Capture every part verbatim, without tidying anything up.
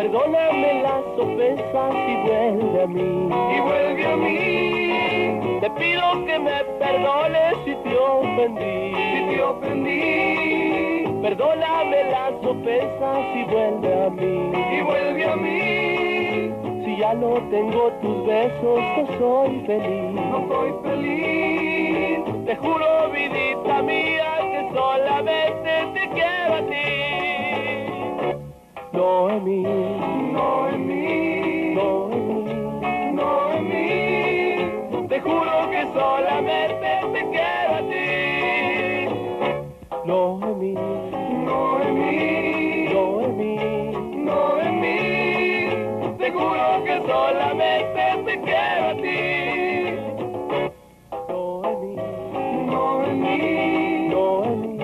Perdóname las ofensas y vuelve a mí. Y vuelve a mí. Te pido que me perdones si te ofendí. Si te ofendí. Perdóname las ofensas y vuelve a mí. Y vuelve a mí. Si ya no tengo tus besos, no soy feliz. No soy feliz. Te juro, vidita mía, que solamente te quiero a ti. Noemí, Noemí, Noemí, Noemí. te juro que solamente te quiero a ti. Noemí, Noemí, Noemí, Noemí. te juro que solamente te quiero a ti. Noemí, Noemí, Noemí,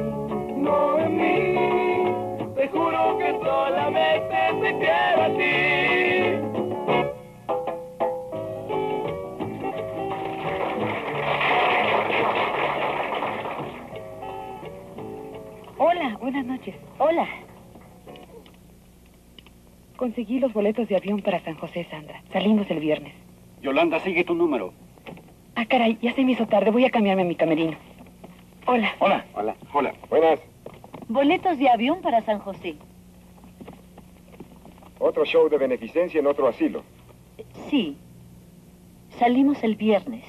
Noemí. te juro que solamente te quiero a ti. Hola, buenas noches. Hola. Conseguí los boletos de avión para San José, Sandra. Salimos el viernes. Yolanda, sigue tu número. Ah, caray, ya se me hizo tarde. Voy a cambiarme a mi camerino. Hola. Hola. Hola. Hola. Buenas. Boletos de avión para San José. Otro show de beneficencia en otro asilo. Sí. Salimos el viernes.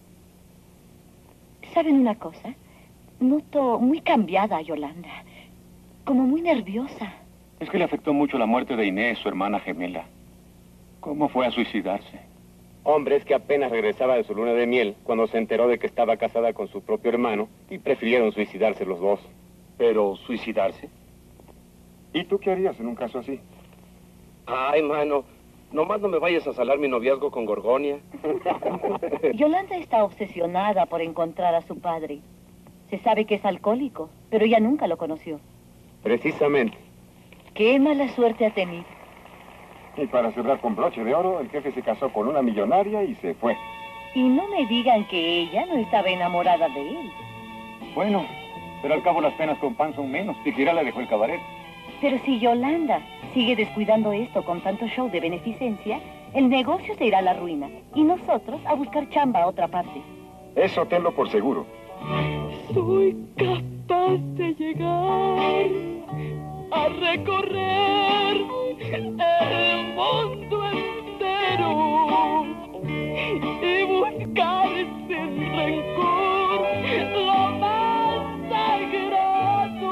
¿Saben una cosa? Noto muy cambiada a Yolanda. Como muy nerviosa. Es que le afectó mucho la muerte de Inés, su hermana gemela. ¿Cómo fue a suicidarse? Hombre, es que apenas regresaba de su luna de miel cuando se enteró de que estaba casada con su propio hermano y prefirieron suicidarse los dos. ¿Pero suicidarse? ¿Y tú qué harías en un caso así? Ay, mano, nomás no me vayas a salar mi noviazgo con Gorgonia. Yolanda está obsesionada por encontrar a su padre. Se sabe que es alcohólico, pero ella nunca lo conoció. Precisamente. Qué mala suerte ha tenido. Y para cerrar con broche de oro, el jefe se casó con una millonaria y se fue. Y no me digan que ella no estaba enamorada de él. Bueno, pero al cabo las penas con pan son menos. Tijera le dejó el cabaret. Pero si Yolanda sigue descuidando esto con tanto show de beneficencia, el negocio se irá a la ruina. Y nosotros a buscar chamba a otra parte. Eso tenlo por seguro. Soy capaz de llegar a recorrer el mundo entero y buscar sin rencor lo más sagrado.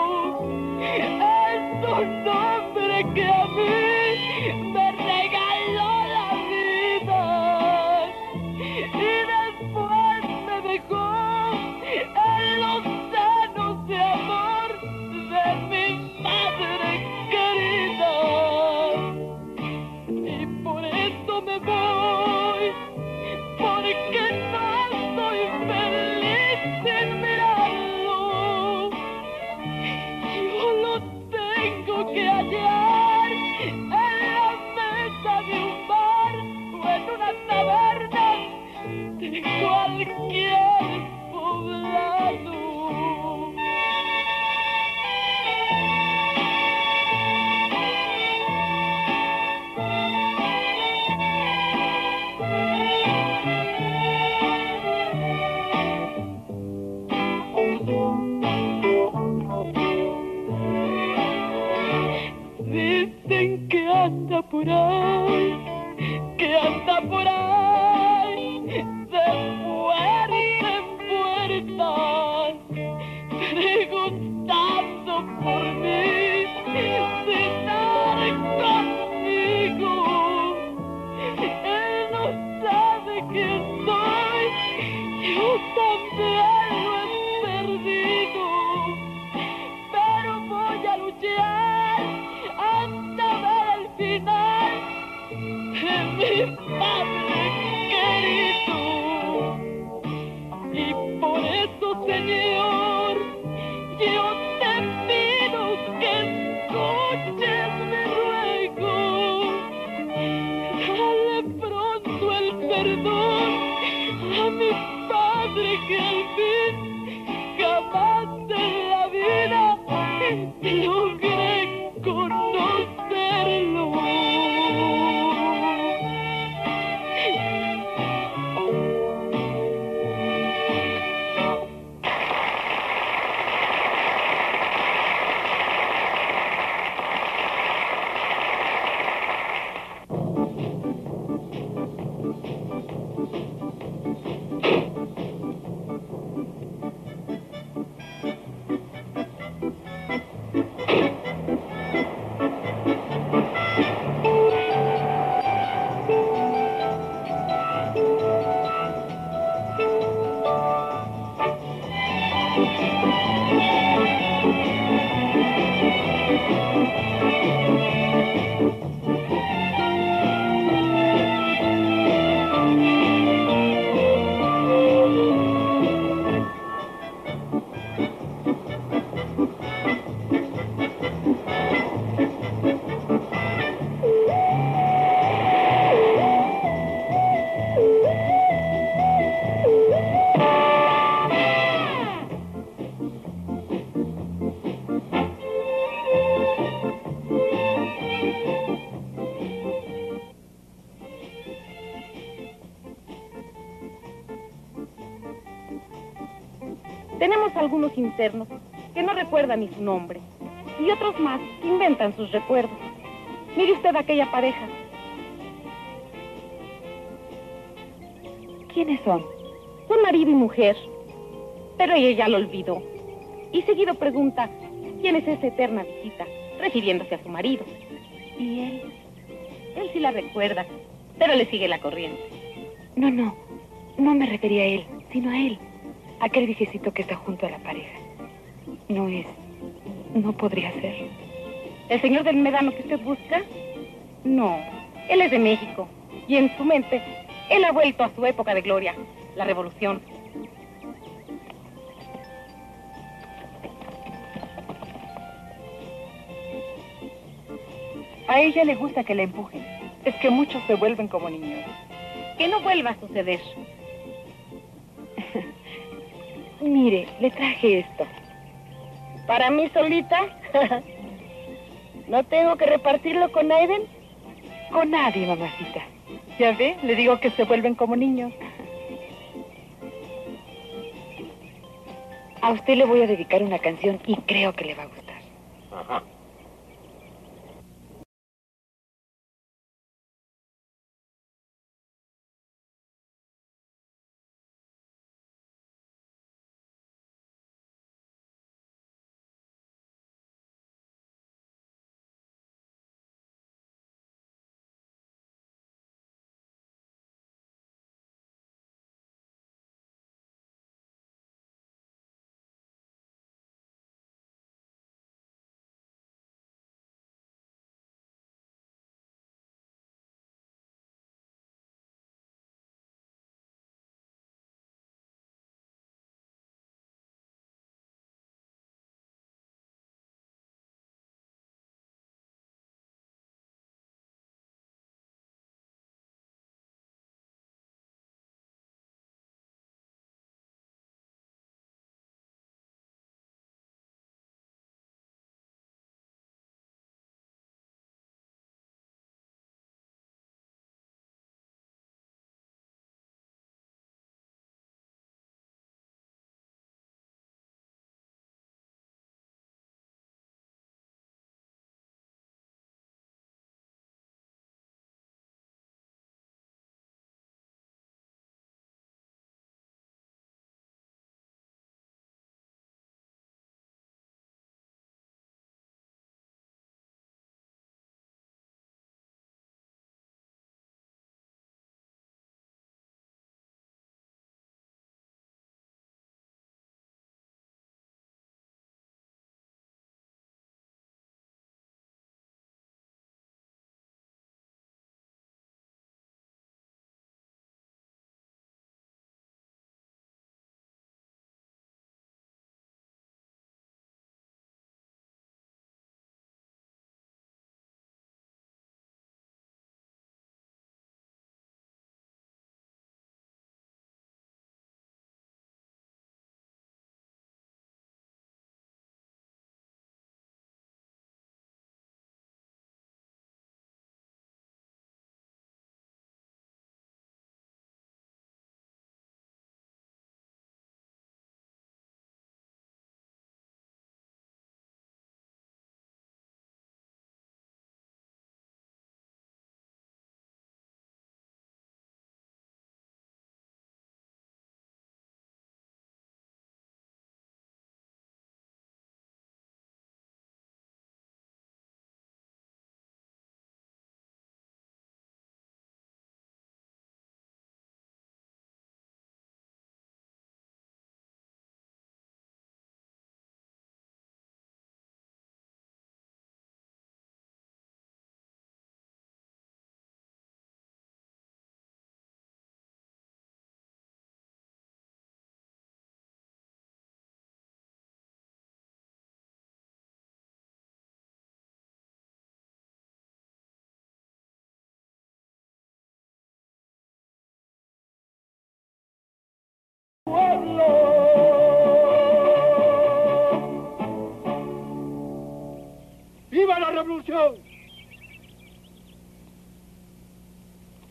Es un nombre que a mí me regaló la vida y después me dejó en los senos de amor de mi madre querida. Y por eso me voy, porque no estoy feliz sin mirarlo. Yo lo tengo que hallar en la mesa de un bar o en una taberna de cualquier poblado. Dicen que anda por ahí, que anda por ahí, de puerta en puerta, preguntando por mí, sin dar conmigo. Él no sabe quién soy, yo también lo he perdido, pero voy a luchar hasta ver el final de mi padre querido. Y por eso, señor, Tenemos algunos internos que no recuerdan ni su nombre, y otros más que inventan sus recuerdos. Mire usted aquella pareja. ¿Quiénes son? Son marido y mujer, pero ella ya lo olvidó. Y seguido pregunta, ¿quién es esa eterna visita? Refiriéndose a su marido. ¿Y él? Él sí la recuerda, pero le sigue la corriente. No, no. No me refería a él, sino a él. Aquel viejecito que está junto a la pareja. No es... No podría ser. ¿El señor del Médano que usted busca? No, él es de México. Y en su mente, él ha vuelto a su época de gloria, la revolución. A ella le gusta que la empujen. Es que muchos se vuelven como niños. Que no vuelva a suceder. Mire, le traje esto. ¿Para mí solita? ¿No tengo que repartirlo con Aiden? Con nadie, mamacita. Ya ve, le digo que se vuelven como niños. A usted le voy a dedicar una canción y creo que le va a gustar. Ajá.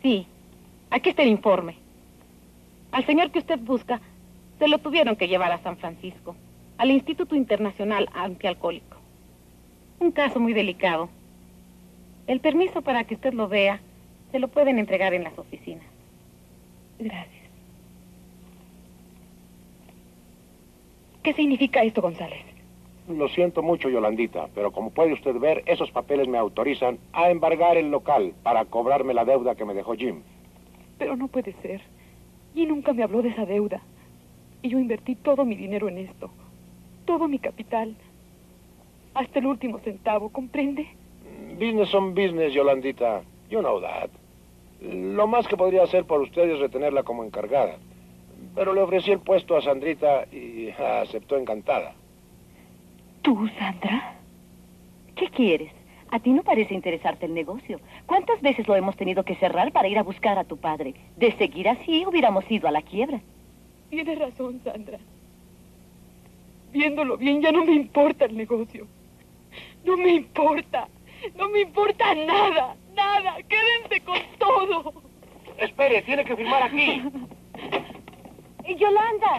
Sí, aquí está el informe. Al señor que usted busca, se lo tuvieron que llevar a San Francisco, al Instituto Internacional Antialcohólico. Un caso muy delicado. El permiso para que usted lo vea, se lo pueden entregar en las oficinas. Gracias. ¿Qué significa esto, González? Lo siento mucho, Yolandita, pero como puede usted ver, esos papeles me autorizan a embargar el local para cobrarme la deuda que me dejó Jim. Pero no puede ser. Y nunca me habló de esa deuda. Y yo invertí todo mi dinero en esto. Todo mi capital. Hasta el último centavo, ¿comprende? Business on business, Yolandita. You know that. Lo más que podría hacer por usted es retenerla como encargada. Pero le ofrecí el puesto a Sandrita y aceptó encantada. ¿Tú, Sandra? ¿Qué quieres? A ti no parece interesarte el negocio. ¿Cuántas veces lo hemos tenido que cerrar para ir a buscar a tu padre? De seguir así, hubiéramos ido a la quiebra. Tienes razón, Sandra. Viéndolo bien, ya no me importa el negocio. No me importa. No me importa nada. Nada. Quédense con todo. Espere, tiene que firmar aquí. ¡Yolanda!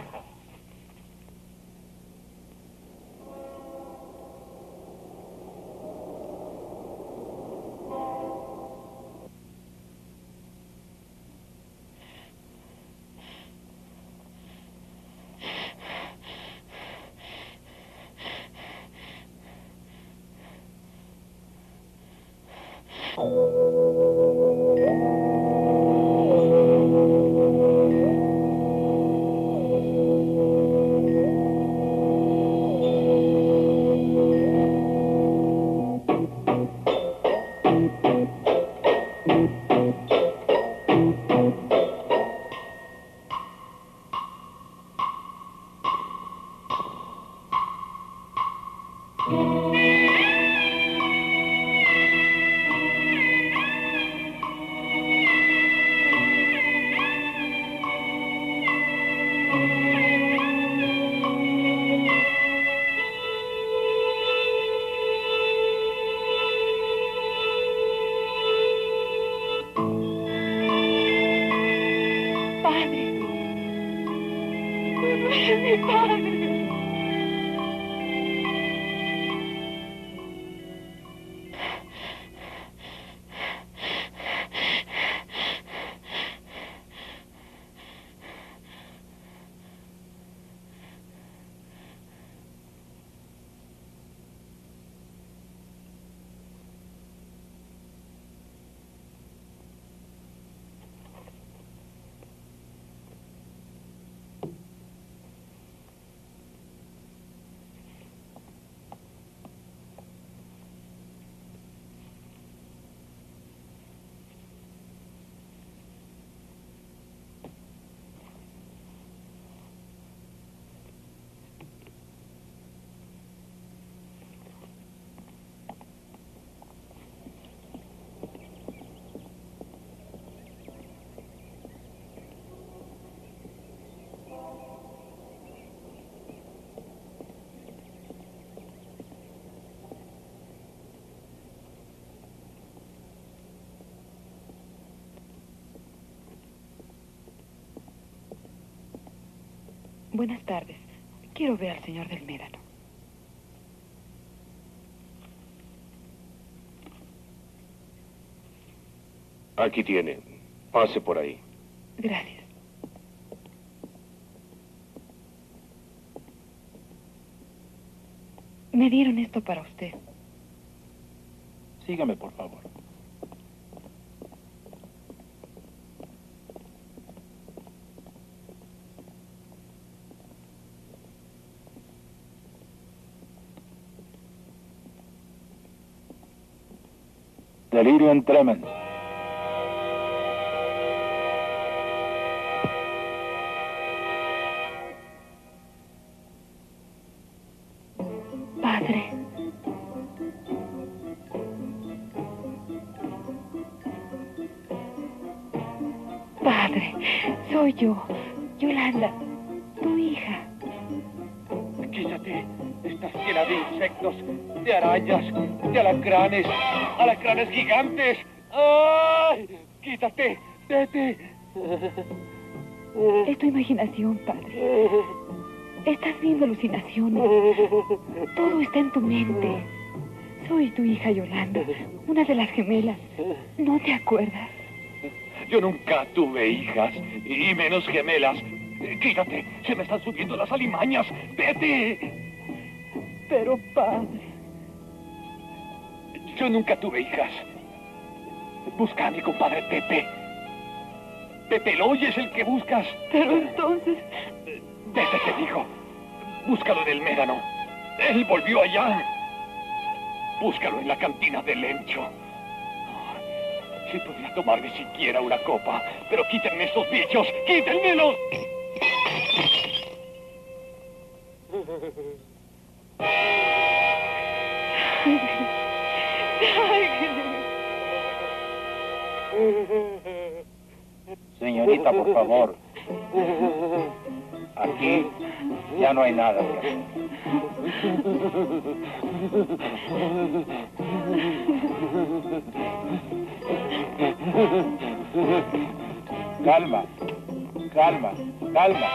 Buenas tardes. Quiero ver al señor del Médano. Aquí tiene. Pase por ahí. Gracias. Me dieron esto para usted. Sígame, por favor. Delirium tremens. Padre. Padre, soy yo, Yolanda, tu hija. Quítate. Estás llena de insectos, de arañas, de alacranes, alacranes gigantes. ¡Ay! Quítate, Vete. Es tu imaginación, padre. Estás viendo alucinaciones. Todo está en tu mente. Soy tu hija Yolanda, una de las gemelas. ¿No te acuerdas? Yo nunca tuve hijas, y menos gemelas. Quítate, se me están subiendo las alimañas. ¡Vete! Pero, padre... Yo nunca tuve hijas. Busca a mi compadre Pepe. Pepe, ¿lo oyes el que buscas? Pero entonces... Vete, te digo. Búscalo en el Médano. Él volvió allá. Búscalo en la cantina del Lencho. Si podría tomarme siquiera una copa. Pero quítenme estos bichos. ¡Quítenmelos! Señorita, por favor. Aquí ya no hay nada que hacer. Calma, calma, calma.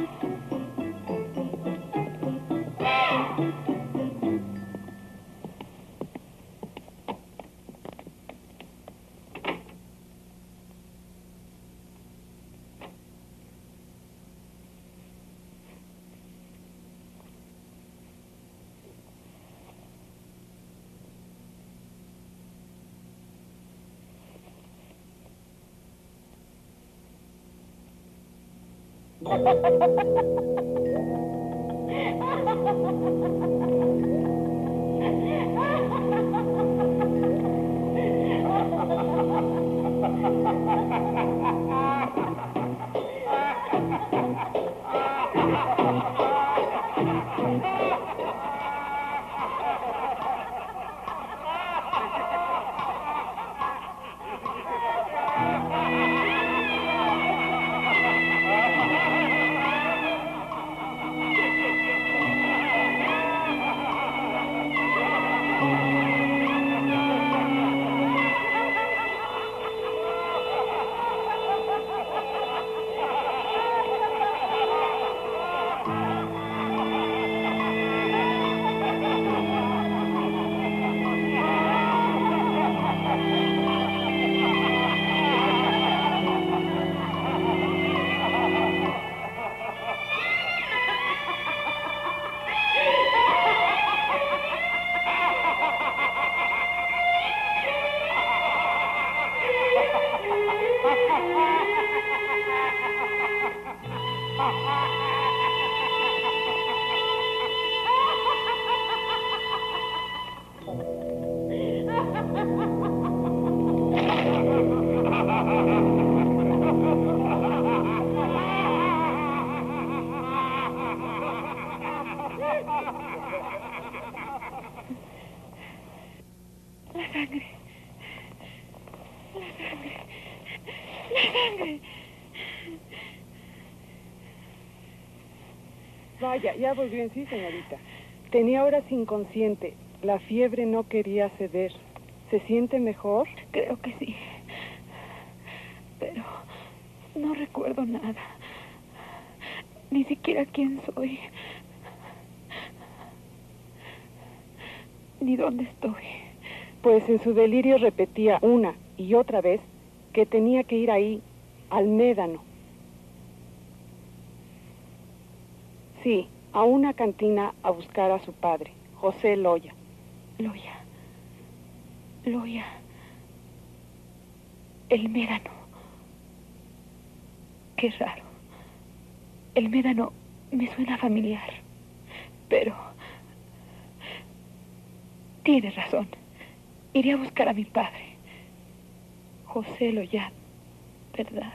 La sangre. La sangre. La sangre. Vaya, ya volvió en sí, señorita. Tenía horas inconsciente. La fiebre no quería ceder. ¿Se siente mejor? Creo que sí. Pero no recuerdo nada. Ni siquiera quién soy. Ni dónde estoy. Pues en su delirio repetía una y otra vez que tenía que ir ahí, al Médano. Sí, a una cantina a buscar a su padre, José Loya. Loya. Loya. El Médano. Qué raro. El Médano me suena familiar. Pero... Tienes razón. Iré a buscar a mi padre. José Loya, ¿verdad?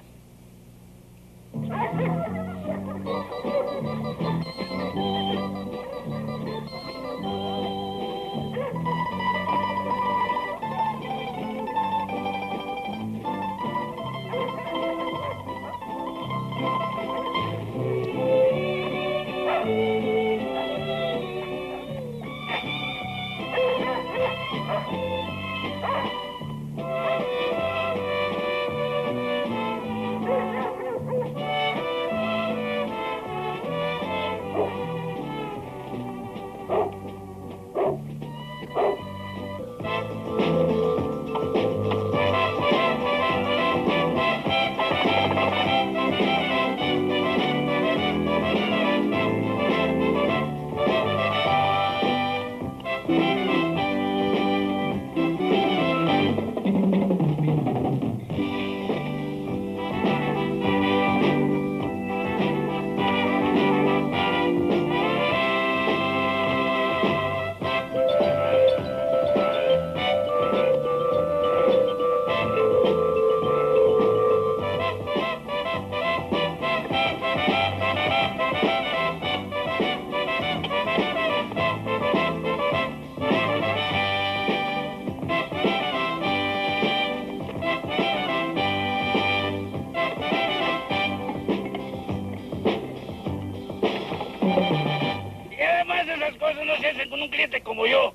mismo yo.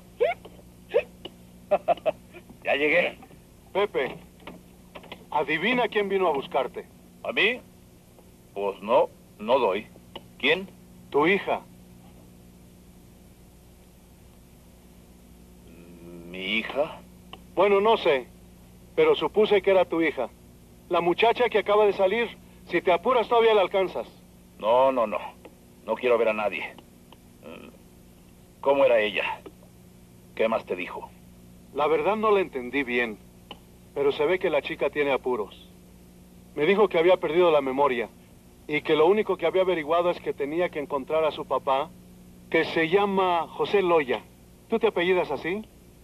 Ya llegué. Pepe, adivina quién vino a buscarte. ¿A mí? Pues no, no doy. ¿Quién? Tu hija. ¿Mi hija? Bueno, no sé, pero supuse que era tu hija. La muchacha que acaba de salir. Si te apuras todavía la alcanzas. No, no, no. No quiero ver a nadie. ¿Cómo era ella? ¿Qué más te dijo? La verdad no la entendí bien, pero se ve que la chica tiene apuros. Me dijo que había perdido la memoria y que lo único que había averiguado es que tenía que encontrar a su papá, que se llama José Loya. ¿Tú te apellidas así?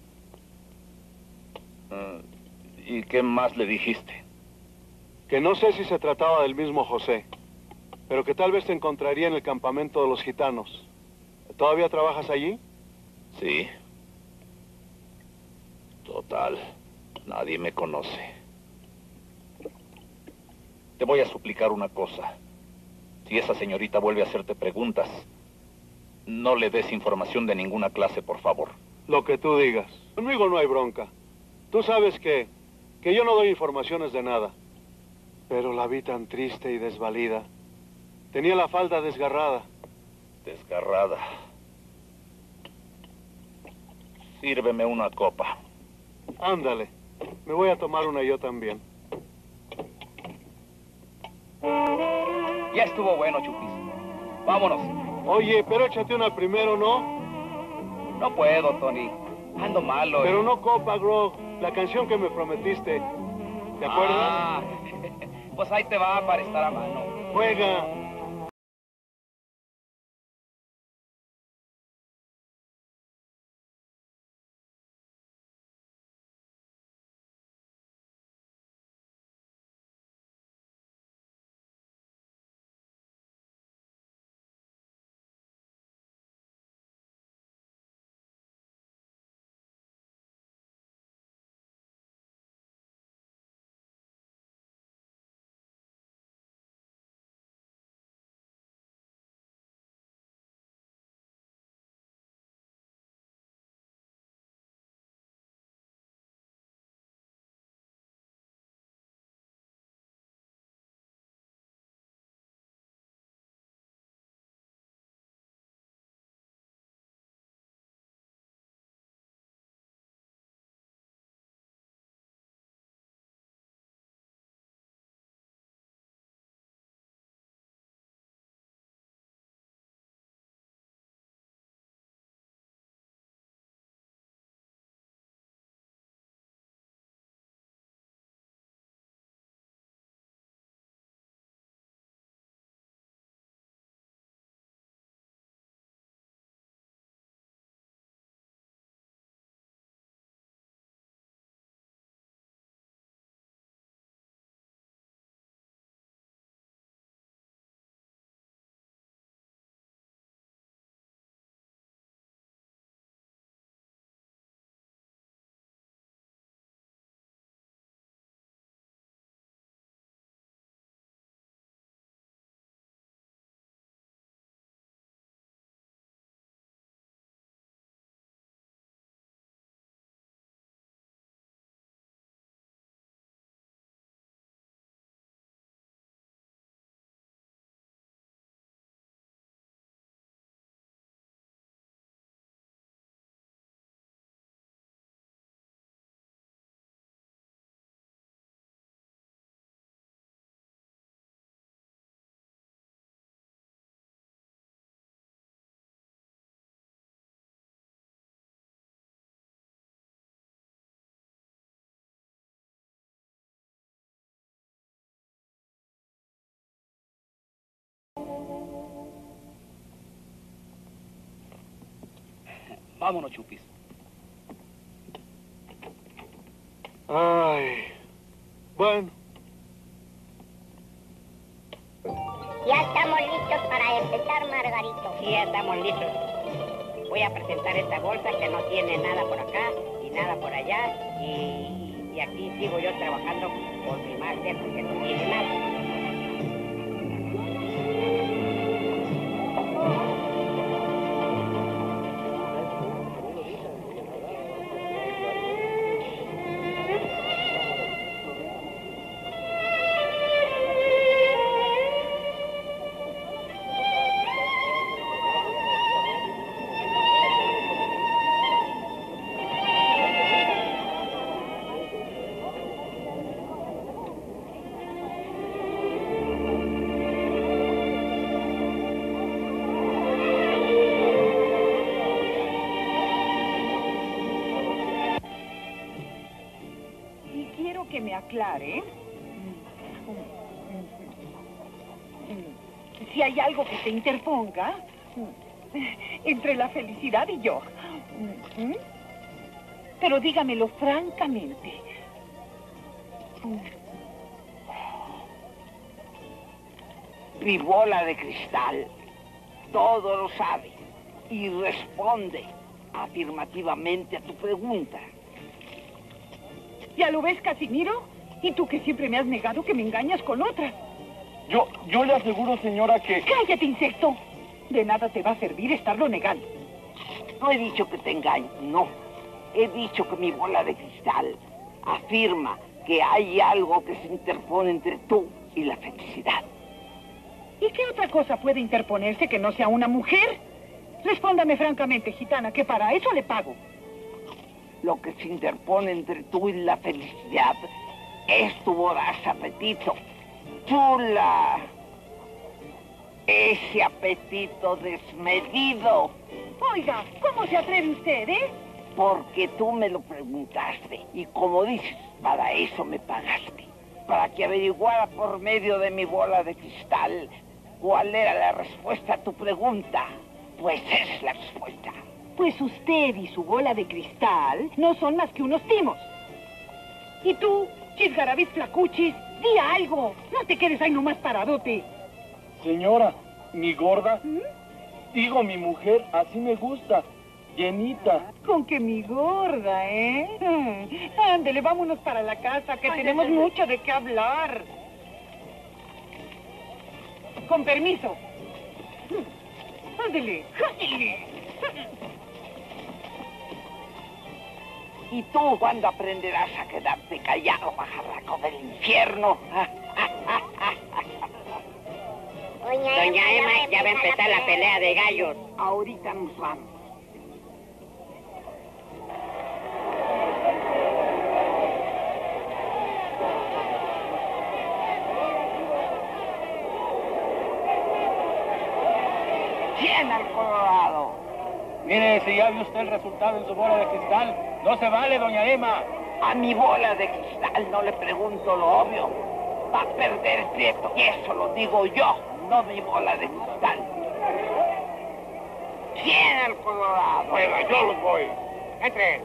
¿Y qué más le dijiste? Que no sé si se trataba del mismo José, pero que tal vez te encontraría en el campamento de los gitanos. ¿Todavía trabajas allí? Sí. Total, nadie me conoce. Te voy a suplicar una cosa. Si esa señorita vuelve a hacerte preguntas, no le des información de ninguna clase, por favor. Lo que tú digas. Conmigo no hay bronca. Tú sabes que, que yo no doy informaciones de nada. Pero la vi tan triste y desvalida. Tenía la falda desgarrada. Desgarrada. Sírveme una copa. Ándale. Me voy a tomar una yo también. Ya estuvo bueno, Chupis. Vámonos. Oye, pero échate una primero, ¿no? No puedo, Tony. Ando malo. Pero no copa, Grog. La canción que me prometiste. ¿Te acuerdas? Ah, pues ahí te va para estar a mano. Juega. Vámonos, Chupis. Ay. Bueno. Ya estamos listos para empezar, Margarito. Sí, ya estamos listos. Voy a presentar esta bolsa que no tiene nada por acá y nada por allá. Y, y aquí sigo yo trabajando por mi máster porque no tiene nada. quiero que me aclare si hay algo que se interponga entre la felicidad y yo. Pero dígamelo francamente. Mi bola de cristal todo lo sabe y responde afirmativamente a tu pregunta. ¿Ya lo ves, Casimiro? Y tú que siempre me has negado que me engañas con otra. Yo, yo le aseguro, señora, que... ¡Cállate, insecto! De nada te va a servir estarlo negando. No he dicho que te engaño, no. He dicho que mi bola de cristal afirma que hay algo que se interpone entre tú y la felicidad. ¿Y qué otra cosa puede interponerse que no sea una mujer? Respóndame francamente, gitana, que para eso le pago. Lo que se interpone entre tú y la felicidad es tu voraz apetito. Chula. Ese apetito desmedido. Oiga, ¿cómo se atreve usted, eh? Porque tú me lo preguntaste. Y como dices, para eso me pagaste. Para que averiguara por medio de mi bola de cristal cuál era la respuesta a tu pregunta. Pues esa es la respuesta. Pues usted y su bola de cristal no son más que unos timos. Y tú, chisgarabis flacuchis, di algo. No te quedes ahí nomás paradote. Señora, mi gorda, ¿Mm? digo mi mujer, así me gusta, llenita. Con que mi gorda, ¿eh? Ándele, vámonos para la casa, que Ay, tenemos ándale. mucho de qué hablar. Con permiso. Ándele, ándele. ¿Y tú cuándo aprenderás a quedarte callado, pajarraco del infierno? Doña Emma, ya va a empezar la pelea de gallos. Ahorita nos vamos. ¿Quién al Colorado? Mire, si ya vio usted el resultado en su bola de cristal, no se vale, doña Emma. A mi bola de cristal no le pregunto lo obvio. Va a perder el prieto, y eso lo digo yo, no mi bola de cristal. ¿Quién al Colorado? Bueno, yo los voy. Entre.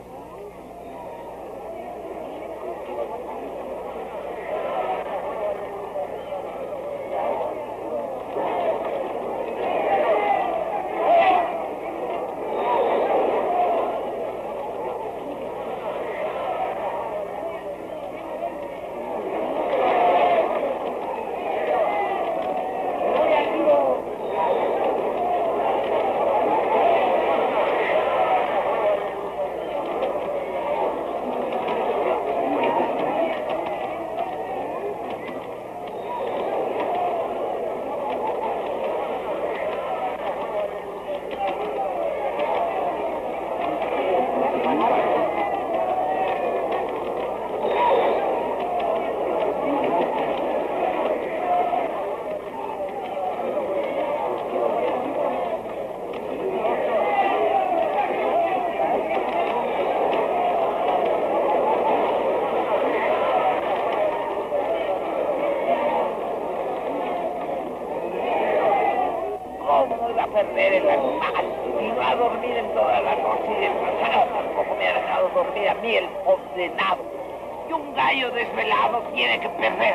perder el animal y no a dormir en toda la noche y descansado, tampoco me ha dejado dormir a mí el condenado. Y un gallo desvelado tiene que perder.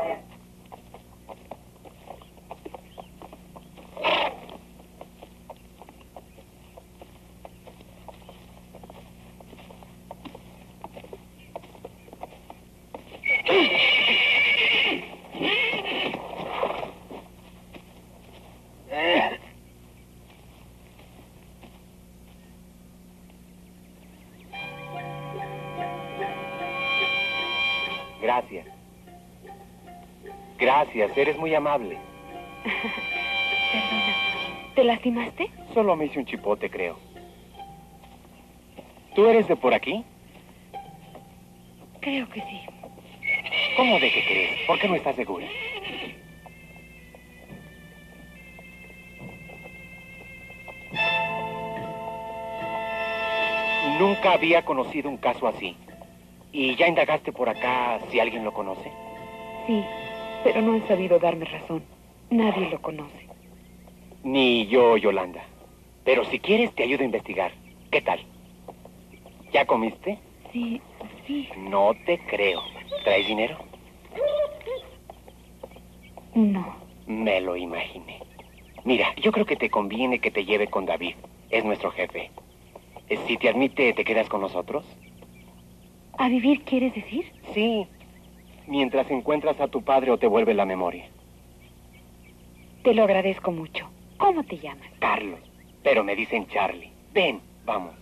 Gracias. Gracias, eres muy amable. Perdona, ¿te lastimaste? Solo me hice un chipote, creo. ¿Tú eres de por aquí? Creo que sí. ¿Cómo de qué crees? ¿Por qué no estás segura? Nunca había conocido un caso así. ¿Y ya indagaste por acá si alguien lo conoce? Sí, pero no han sabido darme razón. Nadie lo conoce. Ni yo, Yolanda. Pero si quieres, te ayudo a investigar. ¿Qué tal? ¿Ya comiste? Sí, sí. No te creo. ¿Traes dinero? No. Me lo imaginé. Mira, yo creo que te conviene que te lleve con David. Es nuestro jefe. Si te admite, ¿te quedas con nosotros? ¿A vivir quieres decir? Sí. Mientras encuentras a tu padre o te vuelve la memoria. Te lo agradezco mucho. ¿Cómo te llamas? Carlos. Pero me dicen Charlie. Ven, vamos.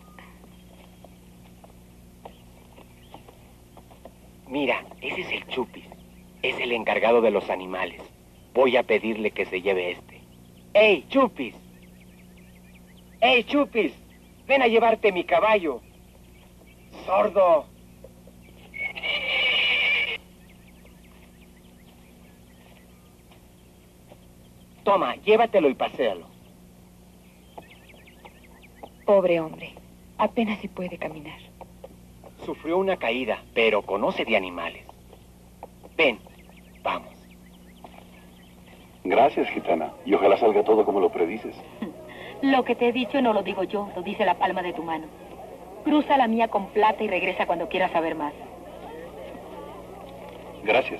Mira, ese es el Chupis. Es el encargado de los animales. Voy a pedirle que se lleve este. ¡Ey, Chupis! ¡Ey, Chupis! Ven a llevarte mi caballo. ¡Sordo! Toma, llévatelo y paséalo. Pobre hombre. Apenas si puede caminar. Sufrió una caída, pero conoce de animales. Ven, vamos. Gracias, gitana. Y ojalá salga todo como lo predices. Lo que te he dicho no lo digo yo, lo dice la palma de tu mano. Cruza la mía con plata y regresa cuando quieras saber más. Gracias.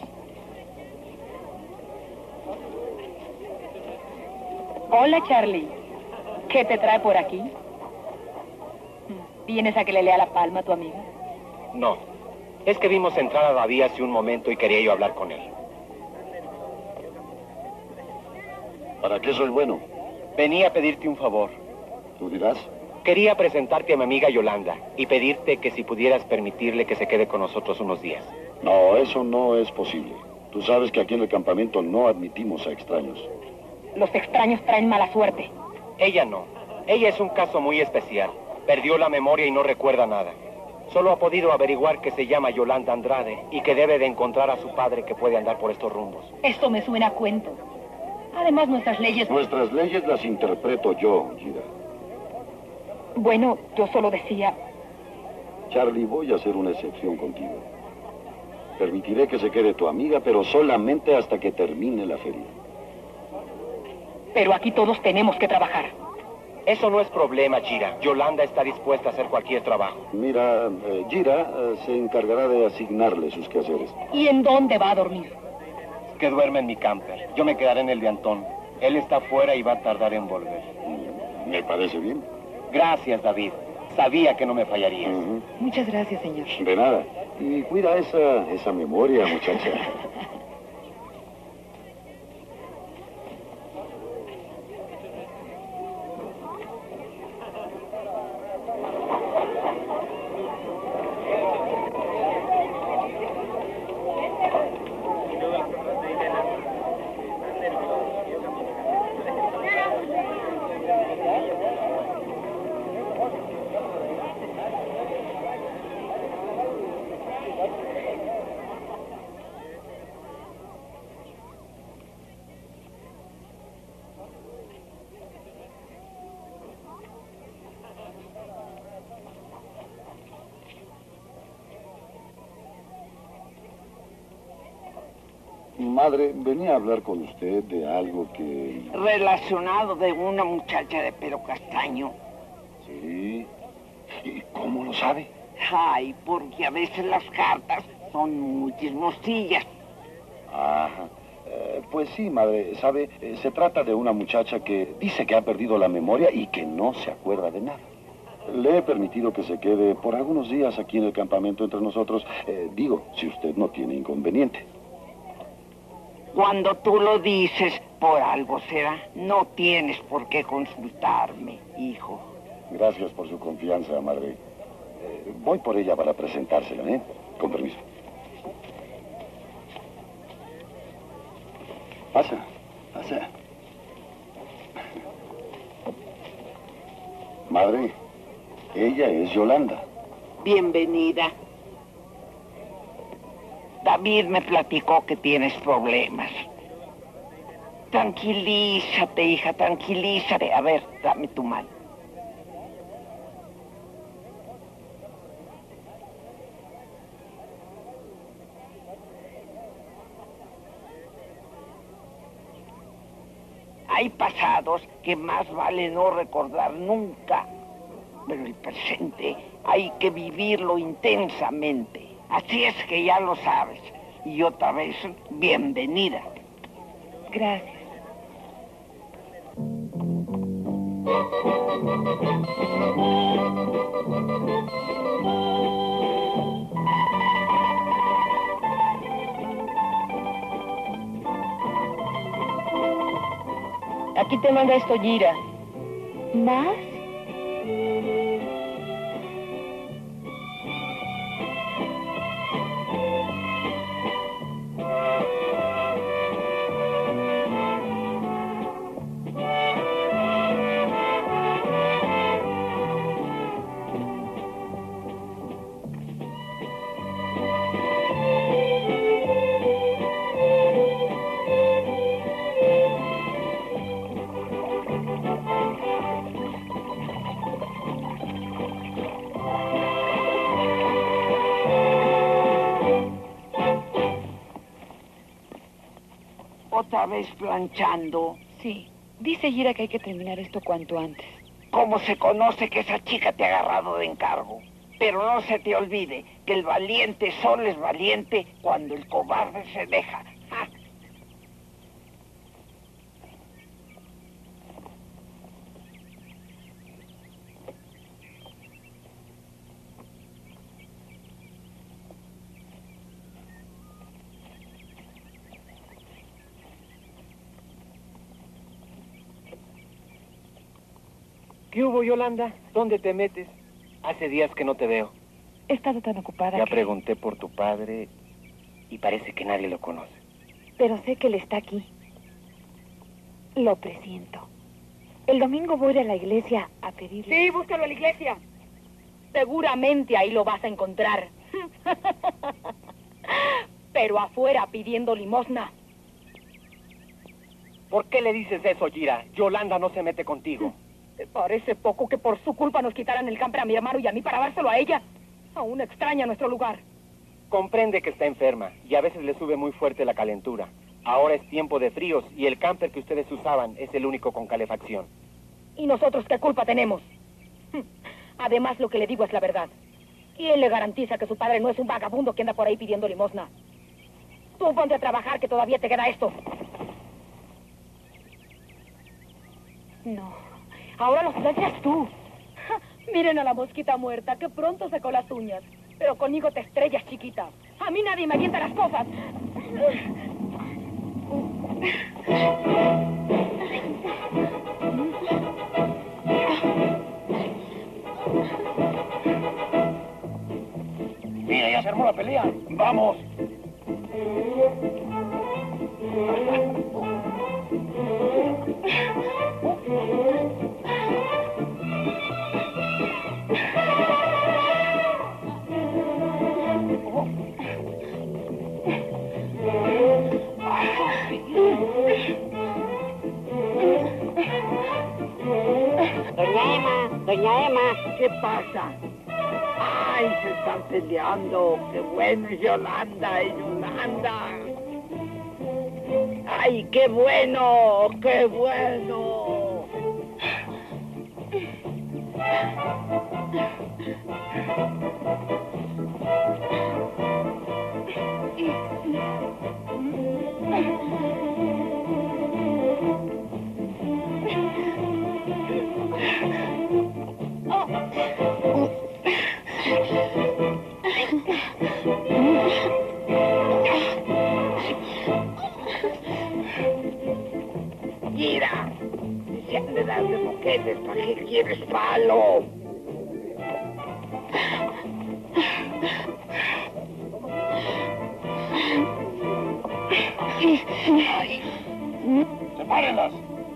Hola, Charlie. ¿Qué te trae por aquí? ¿Vienes a que le lea la palma a tu amiga? No. Es que vimos entrar a David hace un momento y quería yo hablar con él. ¿Para qué soy bueno? Venía a pedirte un favor. ¿Tú dirás? Quería presentarte a mi amiga Yolanda y pedirte que si pudieras permitirle que se quede con nosotros unos días. No, eso no es posible. Tú sabes que aquí en el campamento no admitimos a extraños. Los extraños traen mala suerte. Ella no. Ella es un caso muy especial. Perdió la memoria y no recuerda nada. Solo ha podido averiguar que se llama Yolanda Andrade y que debe de encontrar a su padre que puede andar por estos rumbos. Esto me suena a cuento. Además, nuestras leyes... Nuestras leyes las interpreto yo, Gira. Bueno, yo solo decía... Charlie, voy a hacer una excepción contigo. Permitiré que se quede tu amiga, pero solamente hasta que termine la feria. Pero aquí todos tenemos que trabajar. Eso no es problema, Gira. Yolanda está dispuesta a hacer cualquier trabajo. Mira, eh, Gira eh, se encargará de asignarle sus quehaceres. ¿Y en dónde va a dormir? Que duerme en mi camper. Yo me quedaré en el de Antón. Él está afuera y va a tardar en volver. Me parece bien. Gracias, David. Sabía que no me fallarías. Uh-huh. Muchas gracias, señor. De nada. Y cuida esa, esa memoria, muchacha. Madre, venía a hablar con usted de algo que... Relacionado de una muchacha de pelo castaño. Sí. ¿Y cómo lo sabe? Ay, porque a veces las cartas son muy chismosillas. Ajá. Eh, pues sí, madre. ¿Sabe? Eh, se trata de una muchacha que dice que ha perdido la memoria y que no se acuerda de nada. Le he permitido que se quede por algunos días aquí en el campamento entre nosotros. Eh, digo, si usted no tiene inconveniente. Cuando tú lo dices, por algo será. No tienes por qué consultarme, hijo. Gracias por su confianza, madre. Eh, voy por ella para presentársela, ¿eh? Con permiso. Pasa, pasa. Madre, ella es Yolanda. Bienvenida. David me platicó que tienes problemas. Tranquilízate, hija, tranquilízate. A ver, dame tu mano. Hay pasados que más vale no recordar nunca, pero el presente hay que vivirlo intensamente. Así es que ya lo sabes. Y otra vez, bienvenida. Gracias. Aquí te manda esto, Gira. ¿Más? ¿Otra vez planchando? Sí. Dice Gira que hay que terminar esto cuanto antes. ¿Cómo se conoce que esa chica te ha agarrado de encargo? Pero no se te olvide que el valiente solo es valiente cuando el cobarde se deja. ¡Ja! ¿Qué hubo, Yolanda? ¿Dónde te metes? Hace días que no te veo. He estado tan ocupada Ya que... pregunté por tu padre y parece que nadie lo conoce. Pero sé que él está aquí. Lo presiento. El domingo voy a ir a la iglesia a pedirle... Sí, búscalo a la iglesia. Seguramente ahí lo vas a encontrar. Pero afuera pidiendo limosna. ¿Por qué le dices eso, Gira? Yolanda no se mete contigo. ¿Te parece poco que por su culpa nos quitaran el camper a mi hermano y a mí para dárselo a ella? Aún extraña nuestro lugar. Comprende que está enferma y a veces le sube muy fuerte la calentura. Ahora es tiempo de fríos y el camper que ustedes usaban es el único con calefacción. ¿Y nosotros qué culpa tenemos? Además, lo que le digo es la verdad. ¿Quién le garantiza que su padre no es un vagabundo que anda por ahí pidiendo limosna? Tú ponte a trabajar, que todavía te queda esto. No. Ahora los planchas tú. Miren a la mosquita muerta, que pronto secó las uñas. Pero conmigo te estrellas, chiquita. A mí nadie me avienta las cosas. Mira, ya se armó la pelea. ¡Vamos! Doña Emma, doña Emma, ¿qué pasa? Ay, se están peleando. Qué bueno es Yolanda, es Yolanda. Ay, qué bueno, qué bueno. Mira, se han de dar de boquetes, ¿para qué quieres palo? Ay. ¡Sepárenlas!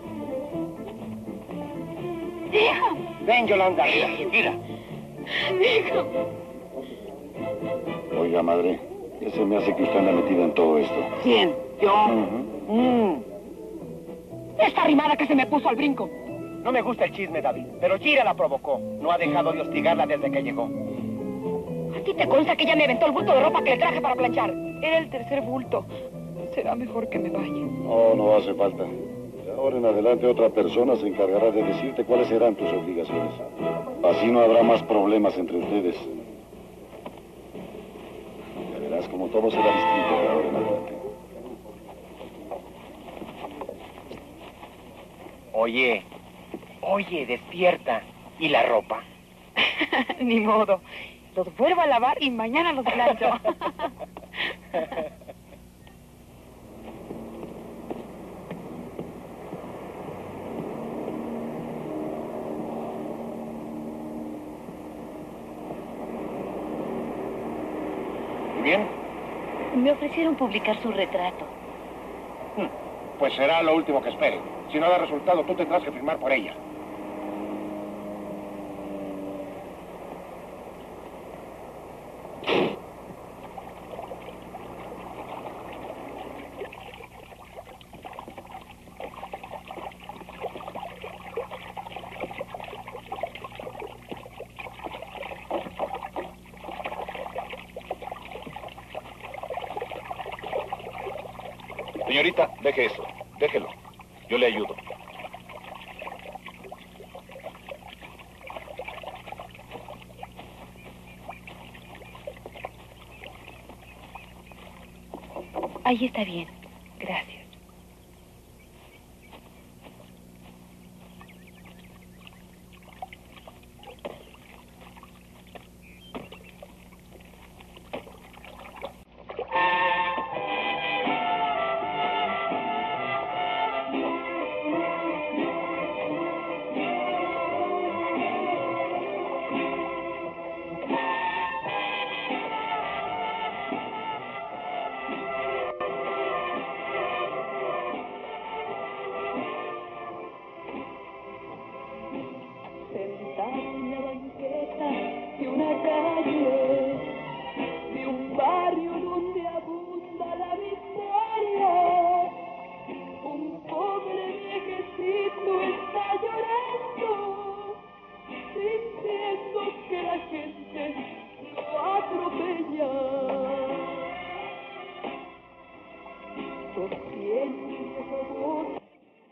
Ven, Yolanda. Mira. Oiga, madre, ¿qué se me hace que usted anda metida en todo esto? ¿Quién? ¿Yo? Uh-huh. Mm. Esta arrimada que se me puso al brinco. No me gusta el chisme, David, pero Gira la provocó. No ha dejado de hostigarla desde que llegó. ¿A ti te consta que ella me aventó el bulto de ropa que le traje para planchar? Era el tercer bulto. Será mejor que me vaya. Oh, no hace falta. De ahora en adelante otra persona se encargará de decirte cuáles serán tus obligaciones. Así no habrá más problemas entre ustedes. Ya verás como todo será distinto de ahora en adelante. Oye, oye, despierta. ¿Y la ropa? Ni modo. Los vuelvo a lavar y mañana los plancho. ¿Y bien? Me ofrecieron publicar su retrato. Pues será lo último que espere. Si no da resultado, tú tendrás que firmar por ella. Señorita, deje eso. Déjelo. Yo le ayudo. Ahí está bien. Gracias. Sentada en la banqueta de una calle, de un barrio donde abunda la miseria, un pobre viejecito está llorando, diciendo que la gente lo atropella. Sostiene el viejo voz.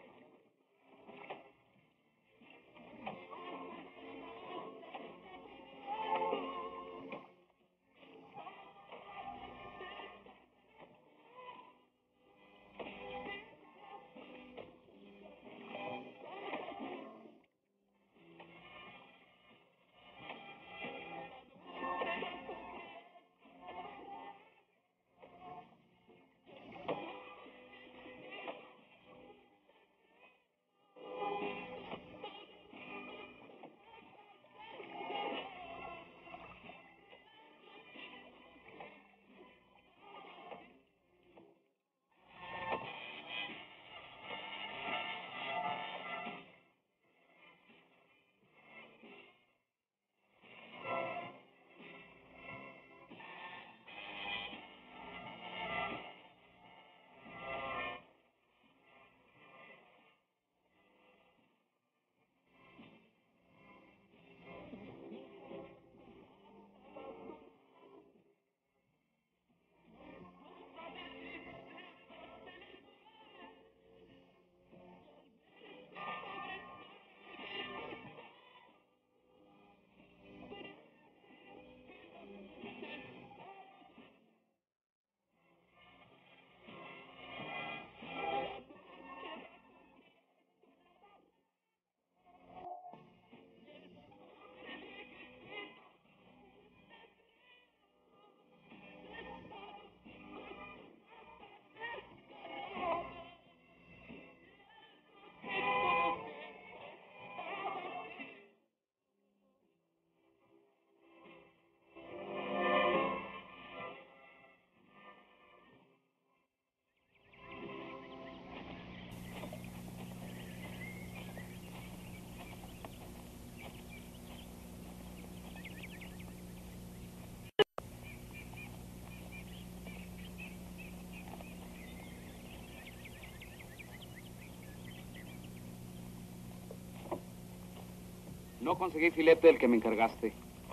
No conseguí filete del que me encargaste.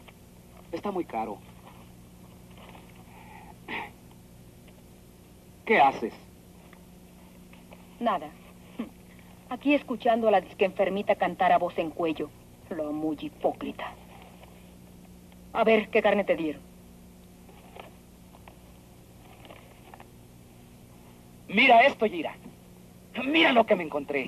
Está muy caro. ¿Qué haces? Nada. Aquí escuchando a la disque enfermita cantar a voz en cuello. Lo muy hipócrita. A ver, ¿qué carne te dieron? Mira esto, Gira. Mira lo que me encontré.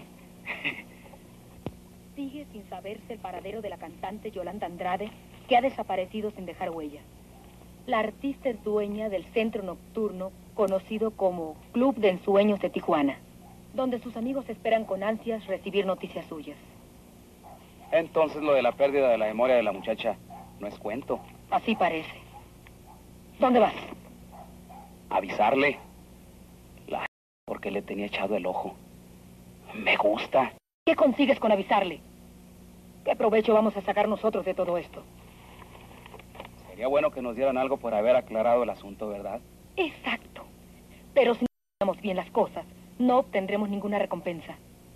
Sigue sin saberse el paradero de la cantante Yolanda Andrade, que ha desaparecido sin dejar huella. La artista es dueña del centro nocturno conocido como Club de Ensueños de Tijuana, donde sus amigos esperan con ansias recibir noticias suyas. Entonces lo de la pérdida de la memoria de la muchacha no es cuento. Así parece. ¿Dónde vas? Avisarle. La porque le tenía echado el ojo. Me gusta. ¿Qué consigues con avisarle? ¿Qué provecho vamos a sacar nosotros de todo esto? Sería bueno que nos dieran algo por haber aclarado el asunto, ¿verdad? Exacto. Pero si no hacemos bien las cosas, no obtendremos ninguna recompensa.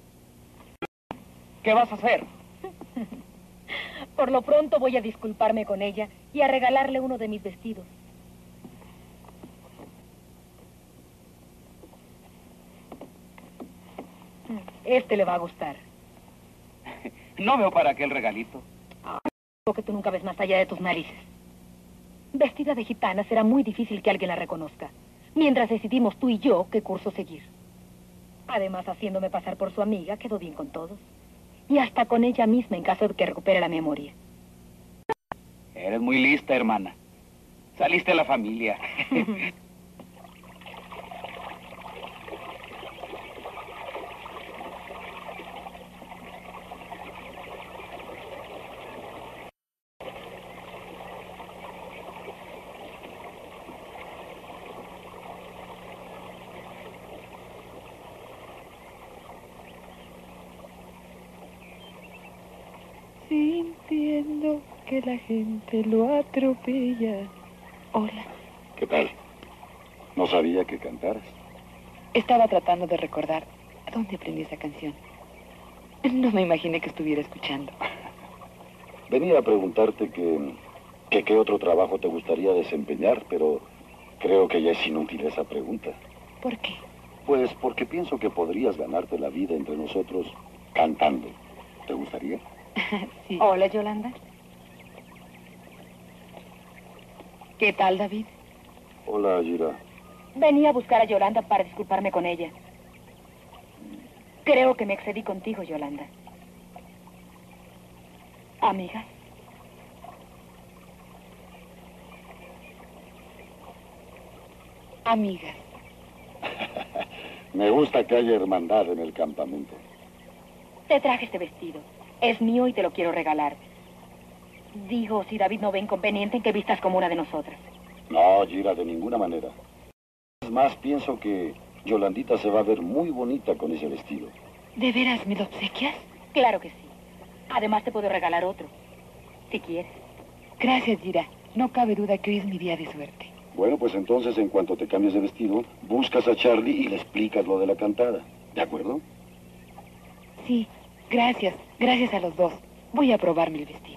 ¿Qué vas a hacer? Por lo pronto voy a disculparme con ella y a regalarle uno de mis vestidos. Este le va a gustar. No veo para qué el regalito. Creo que tú nunca ves más allá de tus narices. Vestida de gitana será muy difícil que alguien la reconozca, mientras decidimos tú y yo qué curso seguir. Además, haciéndome pasar por su amiga, quedó bien con todos. Y hasta con ella misma en caso de que recupere la memoria. Eres muy lista, hermana. Saliste a la familia. Sintiendo que la gente lo atropella. Hola. ¿Qué tal? No sabía que cantaras. Estaba tratando de recordar dónde aprendí esa canción. No me imaginé que estuviera escuchando. Venía a preguntarte que, que qué otro trabajo te gustaría desempeñar, pero creo que ya es inútil esa pregunta. ¿Por qué? Pues porque pienso que podrías ganarte la vida entre nosotros cantando. ¿Te gustaría? Sí. Hola, Yolanda. ¿Qué tal, David? Hola, Gira. Venía a buscar a Yolanda para disculparme con ella. Creo que me excedí contigo, Yolanda. ¿Amigas? Amigas. Me gusta que haya hermandad en el campamento. Te traje este vestido. Es mío y te lo quiero regalar. Digo, si David no ve inconveniente en que vistas como una de nosotras. No, Gira, de ninguna manera. Es más, pienso que Yolandita se va a ver muy bonita con ese vestido. ¿De veras me lo obsequias? Claro que sí. Además te puedo regalar otro, si quieres. Gracias, Gira. No cabe duda que hoy es mi día de suerte. Bueno, pues entonces, en cuanto te cambies de vestido, buscas a Charlie y le explicas lo de la cantada. ¿De acuerdo? Sí, gracias. Gracias a los dos. Voy a probarme el vestido.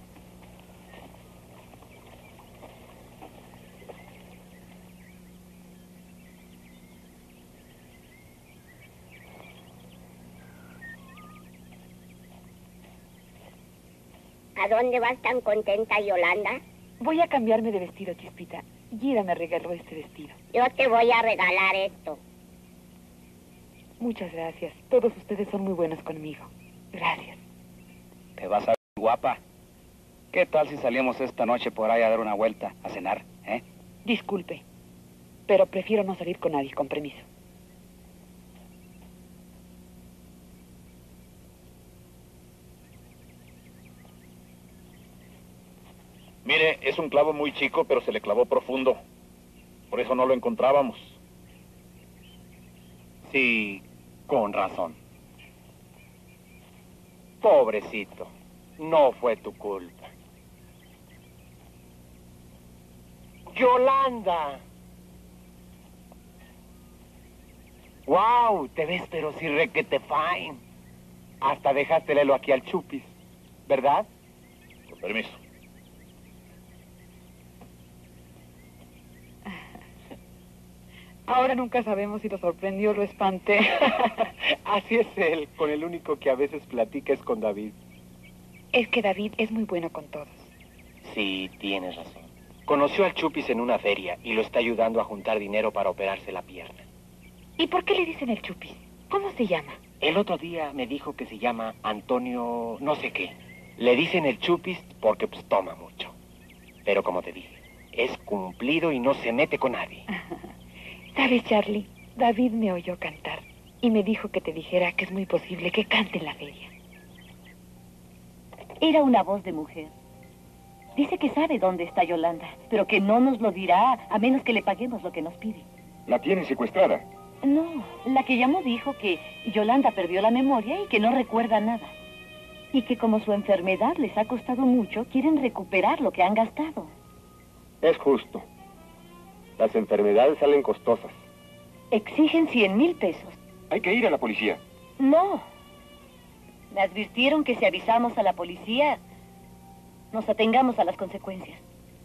¿A dónde vas tan contenta, Yolanda? Voy a cambiarme de vestido, Chispita. Gira me regaló este vestido. Yo te voy a regalar esto. Muchas gracias. Todos ustedes son muy buenos conmigo. Gracias. Te vas a ver guapa. ¿Qué tal si salimos esta noche por ahí a dar una vuelta, a cenar, eh? Disculpe, pero prefiero no salir con nadie, con permiso. Mire, es un clavo muy chico, pero se le clavó profundo. Por eso no lo encontrábamos. Sí, con razón. Pobrecito, no fue tu culpa. Yolanda. Wow, te ves pero sí requete fine. Hasta dejaste el helo aquí al Chupis, ¿verdad? Con permiso. Ahora nunca sabemos si lo sorprendió o lo espanté. Así es él, con el único que a veces platica es con David. Es que David es muy bueno con todos. Sí, tienes razón. Conoció al Chupis en una feria y lo está ayudando a juntar dinero para operarse la pierna. ¿Y por qué le dicen el Chupis? ¿Cómo se llama? El otro día me dijo que se llama Antonio no sé qué. Le dicen el Chupis porque pues toma mucho. Pero como te dije, es cumplido y no se mete con nadie. ¿Sabes, Charlie? David me oyó cantar y me dijo que te dijera que es muy posible que cante en la feria. Era una voz de mujer. Dice que sabe dónde está Yolanda, pero que no nos lo dirá a menos que le paguemos lo que nos pide. ¿La tiene secuestrada? No, la que llamó dijo que Yolanda perdió la memoria y que no recuerda nada. Y que como su enfermedad les ha costado mucho, quieren recuperar lo que han gastado. Es justo. Las enfermedades salen costosas. Exigen cien mil pesos. Hay que ir a la policía. No. Me advirtieron que si avisamos a la policía, nos atengamos a las consecuencias.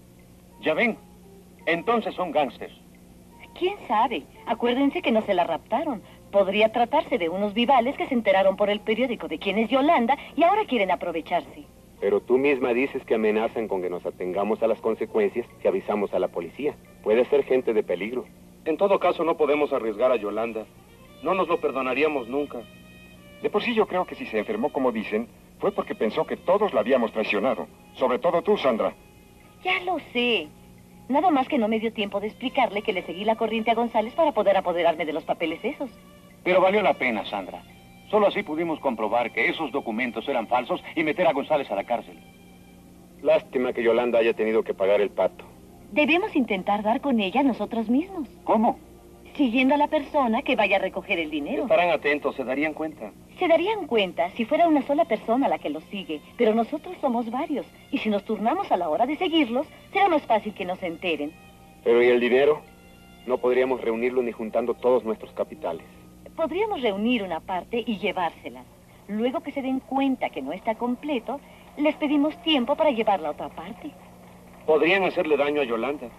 Ya ven, entonces son gángsters. ¿Quién sabe? Acuérdense que no se la raptaron. Podría tratarse de unos vivales que se enteraron por el periódico de quién es Yolanda y ahora quieren aprovecharse. Pero tú misma dices que amenazan con que nos atengamos a las consecuencias si avisamos a la policía. Puede ser gente de peligro. En todo caso, no podemos arriesgar a Yolanda. No nos lo perdonaríamos nunca. De por sí yo creo que si se enfermó como dicen, fue porque pensó que todos la habíamos traicionado. Sobre todo tú, Sandra. Ya lo sé. Nada más que no me dio tiempo de explicarle que le seguí la corriente a González para poder apoderarme de los papeles esos. Pero valió la pena, Sandra. Solo así pudimos comprobar que esos documentos eran falsos y meter a González a la cárcel. Lástima que Yolanda haya tenido que pagar el pato. Debemos intentar dar con ella nosotros mismos. ¿Cómo? Siguiendo a la persona que vaya a recoger el dinero. Estarán atentos, se darían cuenta. Se darían cuenta si fuera una sola persona la que los sigue, pero nosotros somos varios, y si nos turnamos a la hora de seguirlos, será más fácil que nos enteren. Pero ¿y el dinero? No podríamos reunirlo ni juntando todos nuestros capitales. Podríamos reunir una parte y llevárselas. Luego que se den cuenta que no está completo, les pedimos tiempo para llevar la otra parte. Podrían hacerle daño a Yolanda.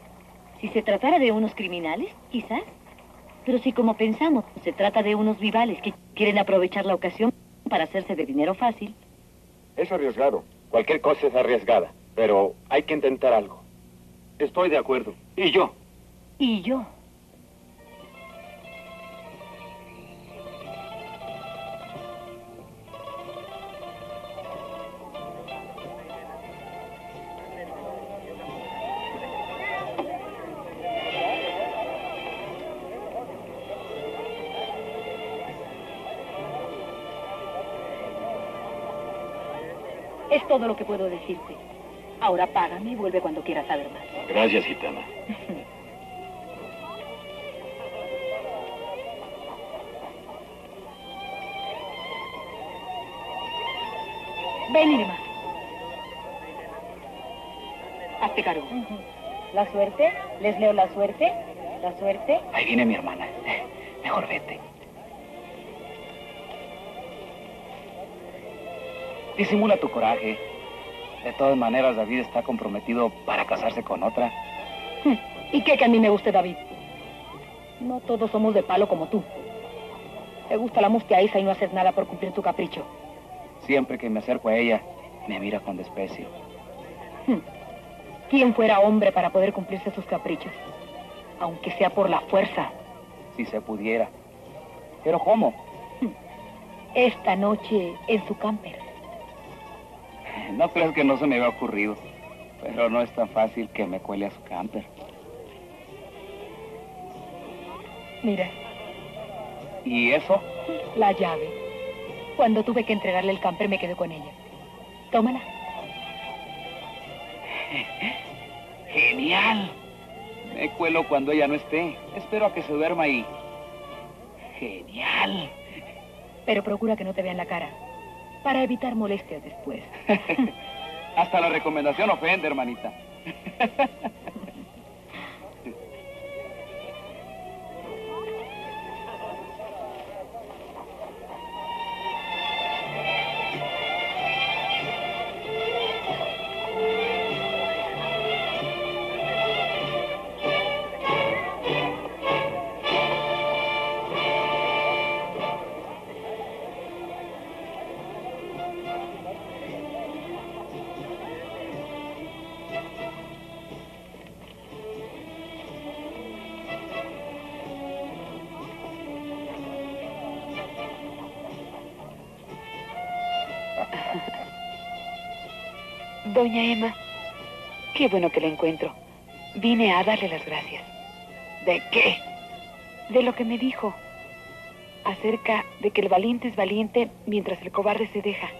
Si se tratara de unos criminales, quizás. Pero si, como pensamos, se trata de unos vivales que quieren aprovechar la ocasión para hacerse de dinero fácil. Es arriesgado. Cualquier cosa es arriesgada, pero hay que intentar algo. Estoy de acuerdo. ¿Y yo? Y yo. Es todo lo que puedo decirte. Ahora págame y vuelve cuando quieras saber más. Gracias, gitana. Ven, Irma. Hazte cargo. ¿La suerte? ¿Les leo la suerte? ¿La suerte? Ahí viene mi hermana. Mejor vete. Disimula tu coraje. De todas maneras, David está comprometido para casarse con otra. ¿Y qué que a mí me guste David? No todos somos de palo como tú. Te gusta la mustia esa y no haces nada por cumplir tu capricho. Siempre que me acerco a ella, me mira con desprecio. ¿Quién fuera hombre para poder cumplirse sus caprichos? Aunque sea por la fuerza. Si se pudiera. ¿Pero cómo? Esta noche en su camper. No creas que no se me había ocurrido, pero no es tan fácil que me cuele a su camper. Mira. ¿Y eso? La llave. Cuando tuve que entregarle el camper me quedé con ella. Tómala. ¡Genial! Me cuelo cuando ella no esté. Espero a que se duerma y... ¡Genial! Pero procura que no te vean la cara, para evitar molestias después. Hasta la recomendación ofende, hermanita. Doña Emma, qué bueno que la encuentro. Vine a darle las gracias. ¿De qué? De lo que me dijo. Acerca de que el valiente es valiente mientras el cobarde se deja.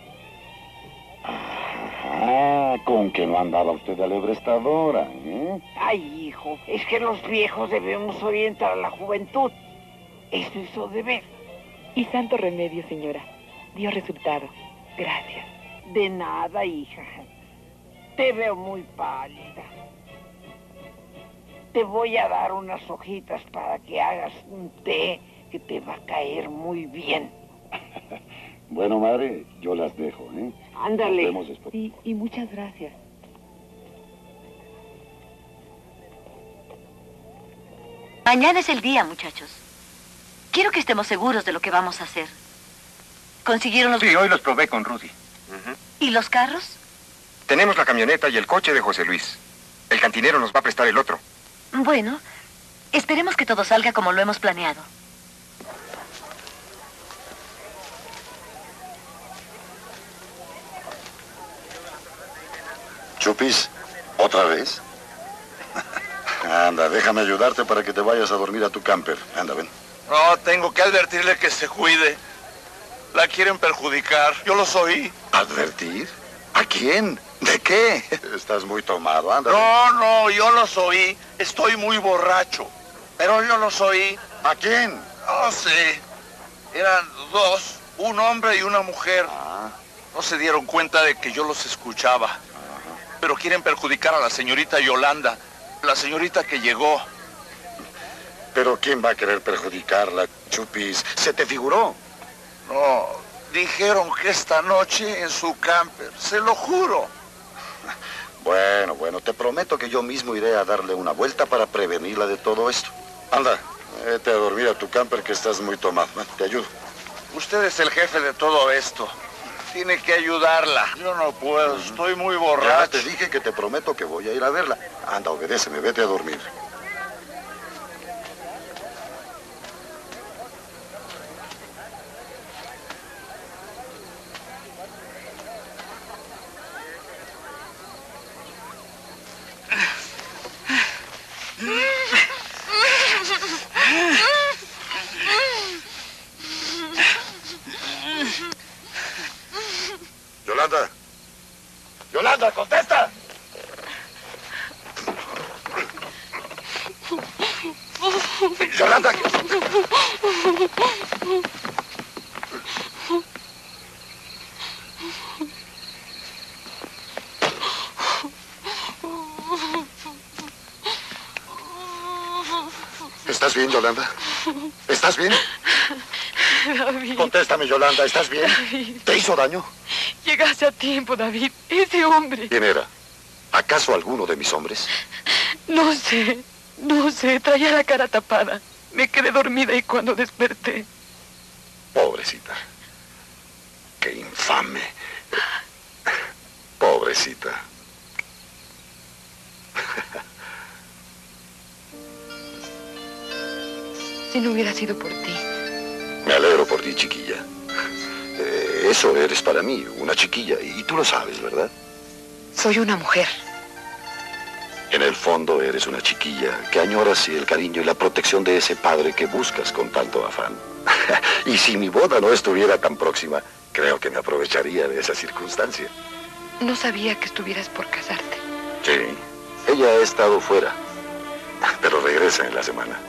Ah, con que no andaba usted alebrestadora, ¿eh? Ay, hijo, es que los viejos debemos orientar a la juventud. Eso hizo deber. Y santo remedio, señora. Dio resultado. Gracias. De nada, hija. Te veo muy pálida. Te voy a dar unas hojitas para que hagas un té que te va a caer muy bien. Bueno, madre, yo las dejo, ¿eh? Ándale. Nos vemos después. Sí, y muchas gracias. Mañana es el día, muchachos. Quiero que estemos seguros de lo que vamos a hacer. ¿Consiguieron los...? Sí, hoy los probé con Rudy. Uh-huh. ¿Y los carros? Tenemos la camioneta y el coche de José Luis. El cantinero nos va a prestar el otro. Bueno, esperemos que todo salga como lo hemos planeado. Chupis, ¿otra vez? Anda, déjame ayudarte para que te vayas a dormir a tu camper. Anda, ven. No, tengo que advertirle que se cuide. La quieren perjudicar. Yo los oí. ¿Advertir? ¿A quién? ¿De qué? Estás muy tomado, anda. No, no, yo los oí. Estoy muy borracho. Pero yo los oí. ¿A quién? No sé. Eran dos, un hombre y una mujer. Ah. No se dieron cuenta de que yo los escuchaba. Ajá. Pero quieren perjudicar a la señorita Yolanda, la señorita que llegó. ¿Pero quién va a querer perjudicarla, Chupis? ¿Se te figuró? No, dijeron que esta noche en su camper, se lo juro. Bueno, bueno, te prometo que yo mismo iré a darle una vuelta para prevenirla de todo esto. Anda, vete a dormir a tu camper que estás muy tomado. Te ayudo. Usted es el jefe de todo esto. Tiene que ayudarla. Yo no puedo, uh-huh. Estoy muy borracho. Ya te dije que te prometo que voy a ir a verla. Anda, obedéceme, vete a dormir. Yolanda. Yolanda, contesta. Yolanda. ¿Estás bien, Yolanda? ¿Estás bien? David. Contéstame, Yolanda, ¿estás bien? David. ¿Te hizo daño? Llegaste a tiempo, David. Ese hombre. ¿Quién era? ¿Acaso alguno de mis hombres? No sé, no sé. Traía la cara tapada. Me quedé dormida y cuando desperté... Pobrecita. Qué infame. Pobrecita. Si no hubiera sido por ti. Me alegro por ti, chiquilla. Eh, eso eres para mí, una chiquilla. Y tú lo sabes, ¿verdad? Soy una mujer. En el fondo eres una chiquilla que añoras el cariño y la protección de ese padre que buscas con tanto afán. Y si mi boda no estuviera tan próxima, creo que me aprovecharía de esa circunstancia. No sabía que estuvieras por casarte. Sí, ella ha estado fuera, pero regresa en la semana.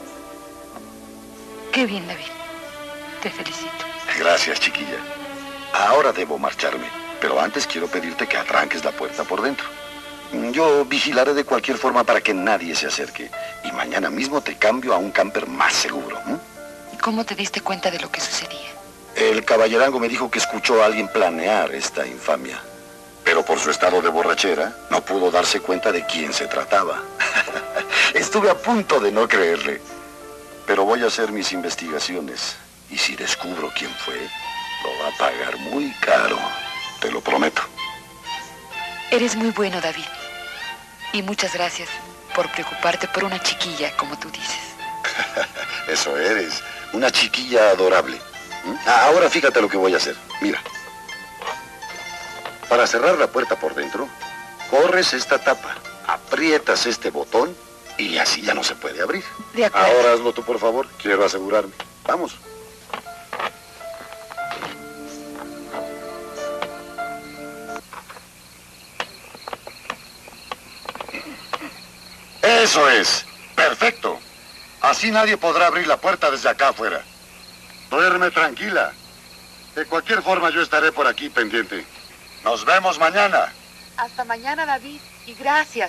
Qué bien, David. Te felicito. Gracias, chiquilla. Ahora debo marcharme, pero antes quiero pedirte que atranques la puerta por dentro. Yo vigilaré de cualquier forma para que nadie se acerque. Y mañana mismo te cambio a un camper más seguro. ¿eh? ¿Y cómo te diste cuenta de lo que sucedía? El caballerango me dijo que escuchó a alguien planear esta infamia. Pero por su estado de borrachera, no pudo darse cuenta de quién se trataba. Estuve a punto de no creerle. Pero voy a hacer mis investigaciones. Y si descubro quién fue, lo va a pagar muy caro. Te lo prometo. Eres muy bueno, David. Y muchas gracias por preocuparte por una chiquilla, como tú dices. Eso eres. Una chiquilla adorable. ¿Mm? Ahora fíjate lo que voy a hacer. Mira. Para cerrar la puerta por dentro, Corres esta tapa, aprietas este botón y así ya no se puede abrir. De acuerdo. Ahora hazlo tú, por favor. Quiero asegurarme. Vamos. Eso es. Perfecto. Así nadie podrá abrir la puerta desde acá afuera. Duerme tranquila. De cualquier forma yo estaré por aquí pendiente. Nos vemos mañana. Hasta mañana, David, y gracias.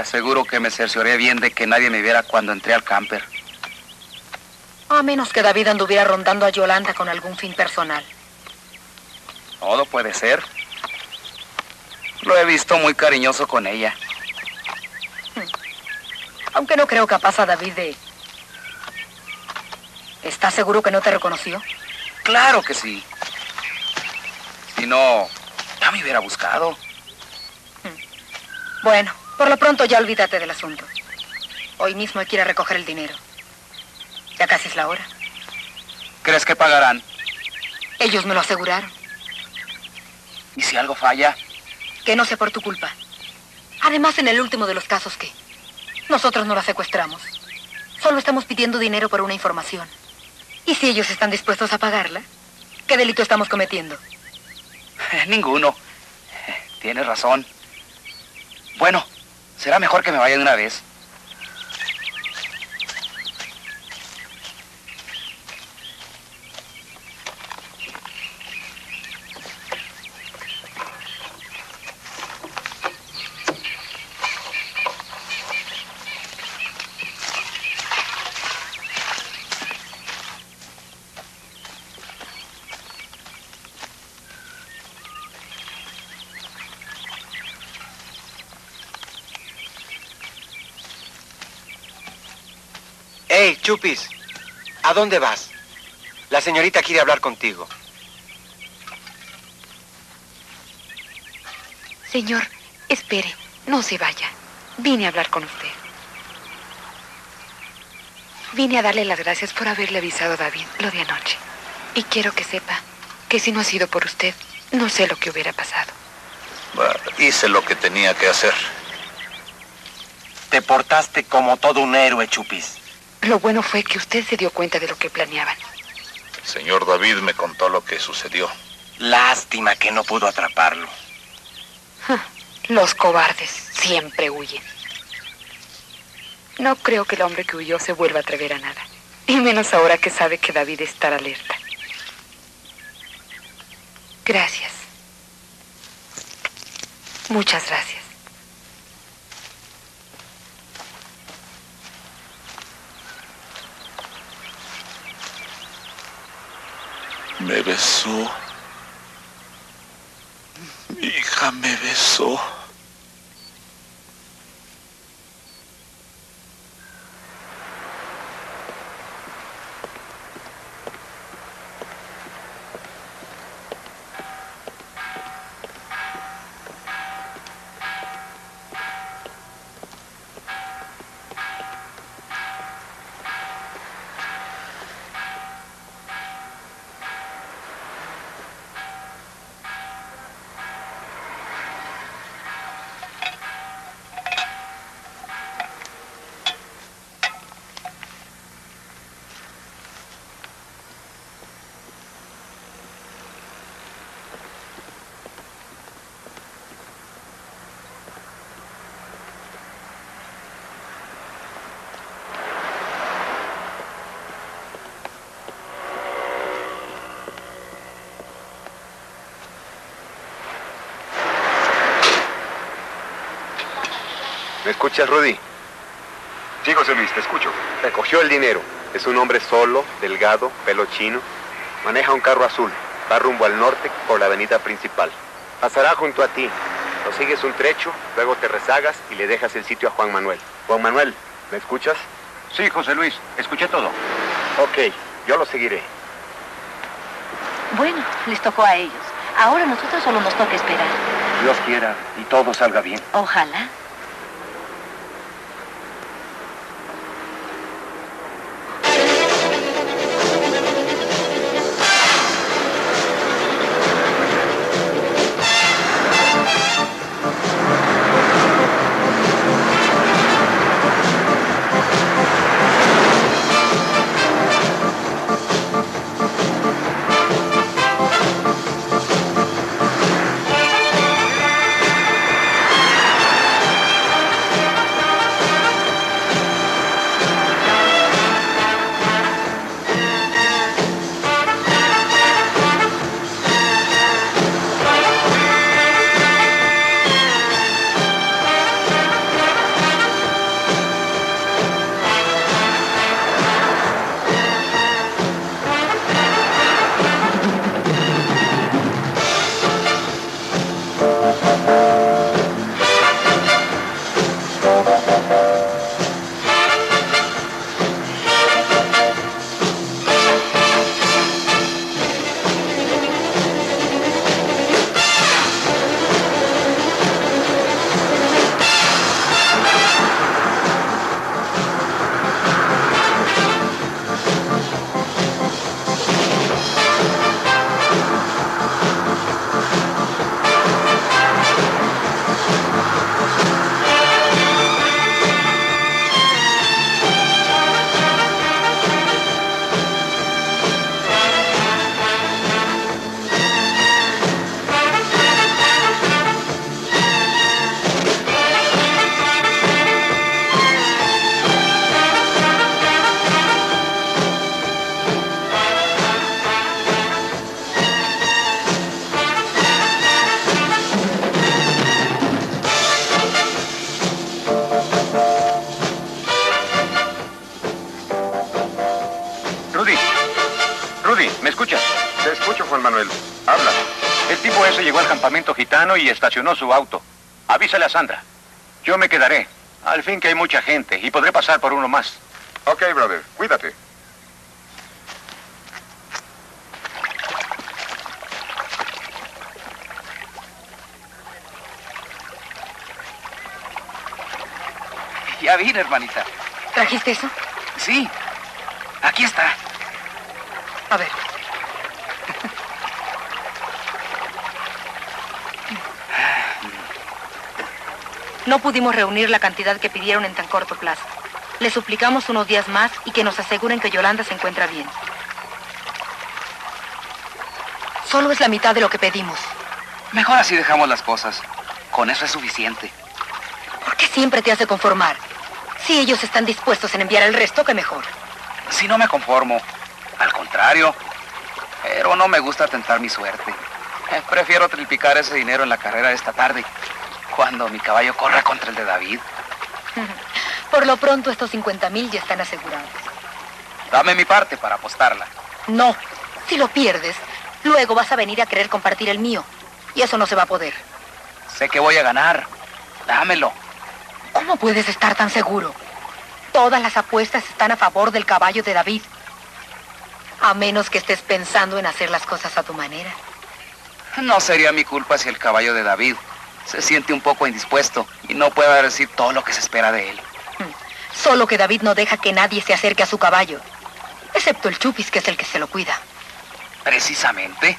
aseguro que me cercioré bien de que nadie me viera cuando entré al camper. A menos que David anduviera rondando a Yolanda con algún fin personal. Todo puede ser. Lo he visto muy cariñoso con ella. Aunque no creo capaz a David de... ¿Estás seguro que no te reconoció? Claro que sí. Si no, ya me hubiera buscado. Bueno, por lo pronto ya olvídate del asunto. Hoy mismo hay que ir a recoger el dinero. Ya casi es la hora. ¿Crees que pagarán? Ellos me lo aseguraron. ¿Y si algo falla? Que no sea por tu culpa. Además, en el último de los casos, ¿qué? Nosotros no la secuestramos. Solo estamos pidiendo dinero por una información. ¿Y si ellos están dispuestos a pagarla? ¿Qué delito estamos cometiendo? Ninguno. Tienes razón. Bueno, será mejor que me vaya de una vez. Hey, Chupis, ¿a dónde vas? La señorita quiere hablar contigo. Señor, espere, no se vaya. Vine a hablar con usted. Vine a darle las gracias por haberle avisado a David lo de anoche. Y quiero que sepa que si no ha sido por usted, no sé lo que hubiera pasado. Bueno, hice lo que tenía que hacer. Te portaste como todo un héroe, Chupis. Lo bueno fue que usted se dio cuenta de lo que planeaban. El señor David me contó lo que sucedió. Lástima que no pudo atraparlo. Los cobardes siempre huyen. No creo que el hombre que huyó se vuelva a atrever a nada. Y menos ahora que sabe que David está alerta. Gracias. Muchas gracias. Me besó. Mi hija me besó. ¿Me escuchas, Rudy? Sí, José Luis, te escucho. Recogió el dinero. Es un hombre solo, delgado, pelo chino. Maneja un carro azul. Va rumbo al norte por la avenida principal. Pasará junto a ti. Lo sigues un trecho, luego te rezagas y le dejas el sitio a Juan Manuel. Juan Manuel, ¿me escuchas? Sí, José Luis, escuché todo. Ok, yo lo seguiré. Bueno, les tocó a ellos. Ahora a nosotros solo nos toca esperar. Dios quiera y todo salga bien. Ojalá. Juan Manuel? Habla. El tipo ese llegó al campamento gitano y estacionó su auto. Avísale a Sandra. Yo me quedaré. Al fin que hay mucha gente y podré pasar por uno más. Ok, brother. Cuídate. Ya vine, hermanita. ¿Trajiste eso? Sí. Aquí está. A ver. No pudimos reunir la cantidad que pidieron en tan corto plazo. Les suplicamos unos días más y que nos aseguren que Yolanda se encuentra bien. Solo es la mitad de lo que pedimos. Mejor así dejamos las cosas. Con eso es suficiente. ¿Por qué siempre te hace conformar? Si ellos están dispuestos en enviar el resto, ¿qué mejor? Si no me conformo. Al contrario. Pero no me gusta tentar mi suerte. Eh, prefiero triplicar ese dinero en la carrera de esta tarde, cuando mi caballo corra contra el de David. Por lo pronto, estos cincuenta mil ya están asegurados. Dame mi parte para apostarla. No. Si lo pierdes, luego vas a venir a querer compartir el mío. Y eso no se va a poder. Sé que voy a ganar. Dámelo. ¿Cómo puedes estar tan seguro? Todas las apuestas están a favor del caballo de David. A menos que estés pensando en hacer las cosas a tu manera. No sería mi culpa si el caballo de David se siente un poco indispuesto y no pueda decir todo lo que se espera de él. Solo que David no deja que nadie se acerque a su caballo, excepto el Chupis, que es el que se lo cuida. ¿Precisamente?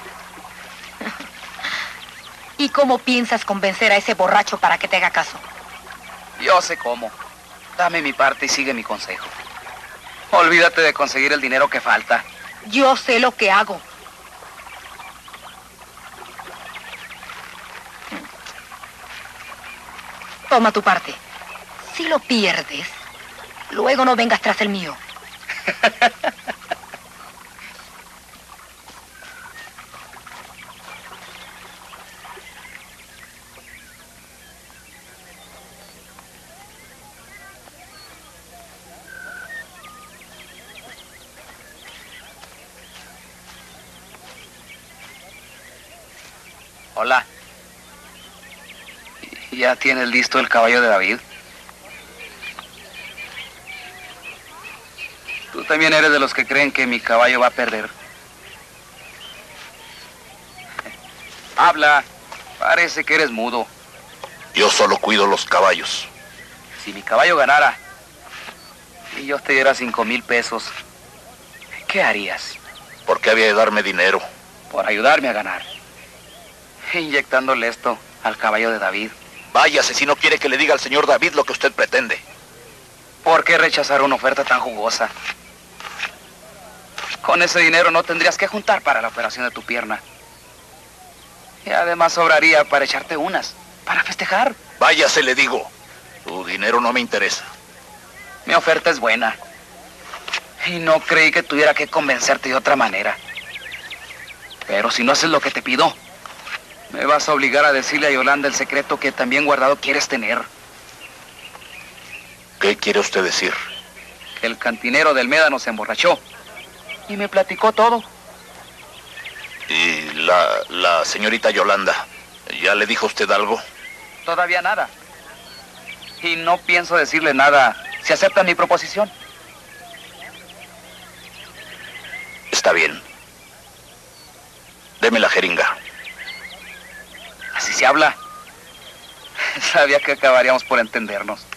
¿Y cómo piensas convencer a ese borracho para que te haga caso? Yo sé cómo. Dame mi parte y sigue mi consejo. Olvídate de conseguir el dinero que falta. Yo sé lo que hago. Toma tu parte. Si lo pierdes, luego no vengas tras el mío. Hola. ¿Ya tienes listo el caballo de David? Tú también eres de los que creen que mi caballo va a perder. Habla. Parece que eres mudo. Yo solo cuido los caballos. Si mi caballo ganara y yo te diera cinco mil pesos, ¿qué harías? ¿Por qué había de darme dinero? Por ayudarme a ganar. Inyectándole esto al caballo de David. Váyase si no quiere que le diga al señor David lo que usted pretende. ¿Por qué rechazar una oferta tan jugosa? Con ese dinero no tendrías que juntar para la operación de tu pierna. Y además sobraría para echarte unas, para festejar. Váyase, le digo. Tu dinero no me interesa. Mi oferta es buena. Y no creí que tuviera que convencerte de otra manera. Pero si no haces lo que te pido, me vas a obligar a decirle a Yolanda el secreto que también guardado quieres tener. ¿Qué quiere usted decir? Que el cantinero del Médano se emborrachó. Y me platicó todo. ¿Y la, la señorita Yolanda? ¿Ya le dijo usted algo? Todavía nada. Y no pienso decirle nada si acepta mi proposición. Está bien. Deme la jeringa. Así se habla. Sabía que acabaríamos por entendernos.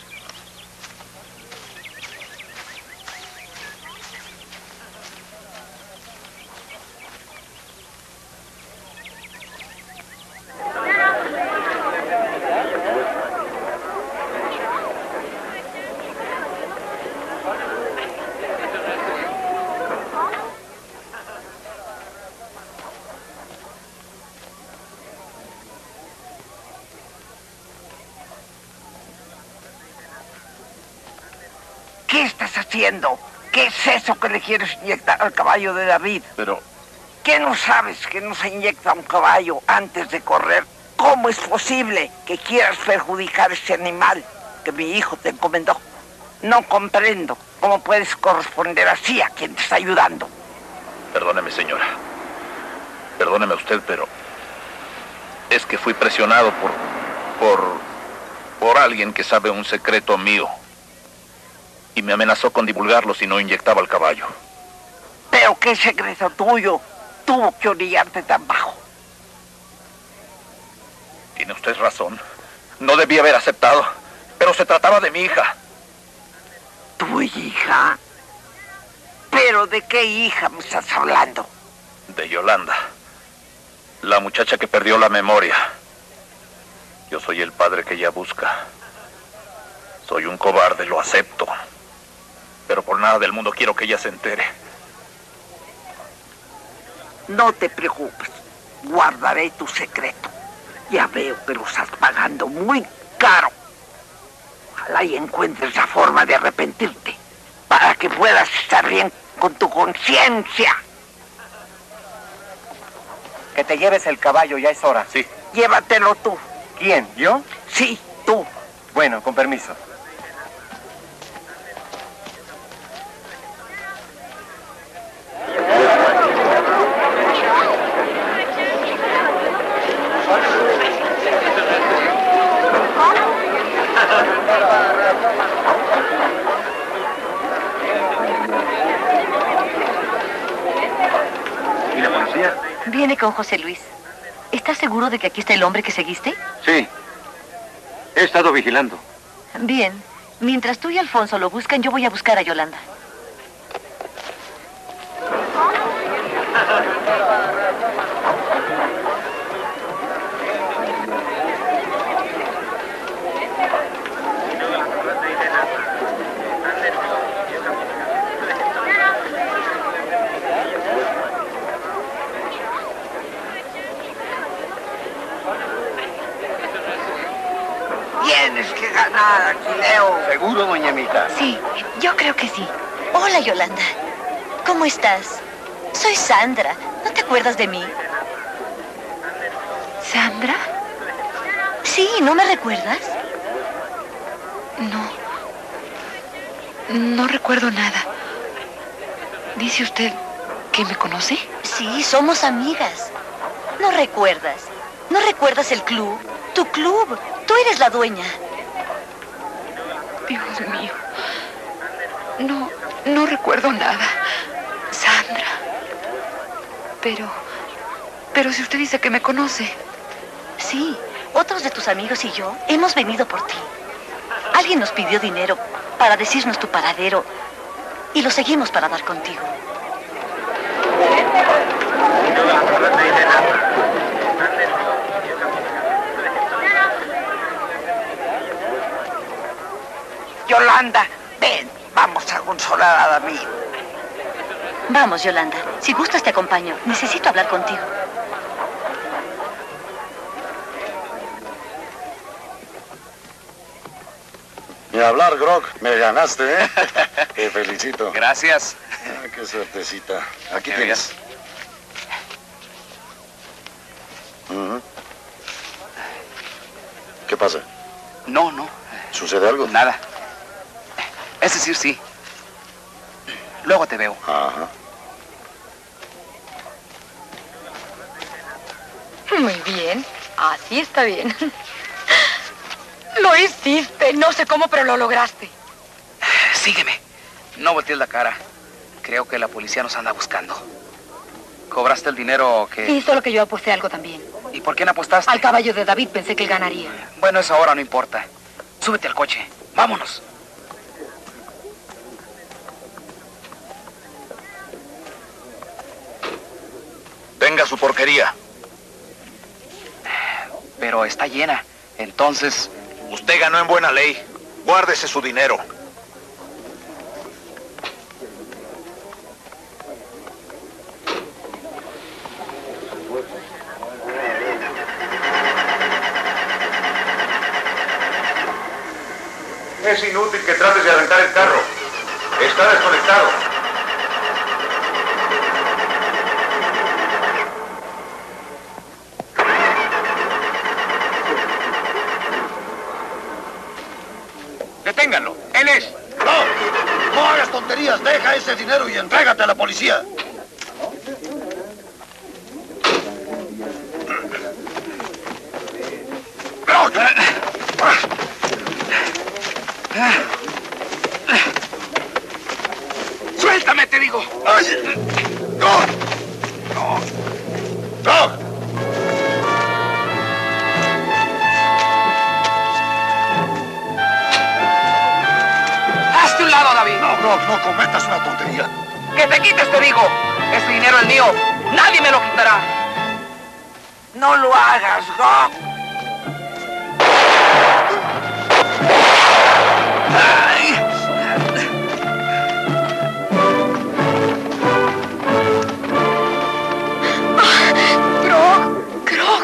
¿Qué estás haciendo? ¿Qué es eso que le quieres inyectar al caballo de David? Pero... ¿Qué no sabes que no se inyecta un caballo antes de correr? ¿Cómo es posible que quieras perjudicar a ese animal que mi hijo te encomendó? No comprendo cómo puedes corresponder así a quien te está ayudando. Perdóneme, señora. Perdóneme usted, pero es que fui presionado por, por, por alguien que sabe un secreto mío. Y me amenazó con divulgarlo si no inyectaba el caballo. Pero qué secreto tuyo tuvo que orillarte tan bajo. Tiene usted razón. No debía haber aceptado, pero se trataba de mi hija. ¿Tu hija? ¿Pero de qué hija me estás hablando? De Yolanda. La muchacha que perdió la memoria. Yo soy el padre que ella busca. Soy un cobarde, lo acepto. Pero por nada del mundo quiero que ella se entere. No te preocupes. Guardaré tu secreto. Ya veo que lo estás pagando muy caro. Ojalá y encuentres la forma de arrepentirte para que puedas estar bien con tu conciencia. Que te lleves el caballo, ya es hora. Sí. Llévatelo tú. ¿Quién? ¿Yo? Sí, tú. Bueno, con permiso. ¿Y la policía? Viene con José Luis. ¿Estás seguro de que aquí está el hombre que seguiste? Sí. He estado vigilando. Bien. Mientras tú y Alfonso lo buscan, yo voy a buscar a Yolanda. Tienes que ganar, Aquileo. ¿Seguro, doña Mita? Sí, yo creo que sí. Hola, Yolanda. ¿Cómo estás? Soy Sandra. ¿No te acuerdas de mí? ¿Sandra? Sí, ¿no me recuerdas? No. No recuerdo nada. ¿Dice usted que me conoce? Sí, somos amigas. ¿No recuerdas? ¿No recuerdas el club? Tu club. Tú eres la dueña. Dios mío. No, no recuerdo nada. Sandra. Pero... Pero si usted dice que me conoce. Sí, otros de tus amigos y yo hemos venido por ti. Alguien nos pidió dinero para decirnos tu paradero y lo seguimos para dar contigo. Yolanda, ven, vamos a consolar a David. Vamos, Yolanda. Si gustas te acompaño. Necesito hablar contigo. Ni hablar, Grog. Me ganaste, ¿eh? Te felicito. Gracias. Ah, qué suertecita. Aquí Qué tienes. Ujú. ¿Qué pasa? No, no. ¿Sucede algo? Nada. Es decir, sí. Luego te veo. Ajá. Muy bien. Así está bien. Lo hiciste. No sé cómo, pero lo lograste. Sígueme. No voltees la cara. Creo que la policía nos anda buscando. ¿Cobraste el dinero que...? Sí, solo que yo aposté algo también. ¿Y por quién apostaste? Al caballo de David. Pensé que él ganaría. Bueno, eso ahora no importa. Súbete al coche. Vámonos. Tenga su porquería. Pero está llena. Entonces... Usted ganó en buena ley. Guárdese su dinero. Es inútil que trates de arrancar el carro. Está desconectado. Deténganlo. Él es. ¡No! ¡No hagas tonterías! Deja ese dinero y entrégate a la policía. ¡Suéltame, te digo! ¡Ay! ¡No! ¡No! ¡No! ¡Hazte un lado, David! No, Brock, no cometas una tontería. ¡Que te quites, te digo! Ese dinero es mío. Nadie me lo quitará. No lo hagas, Brock. Ay. Grog, Grog.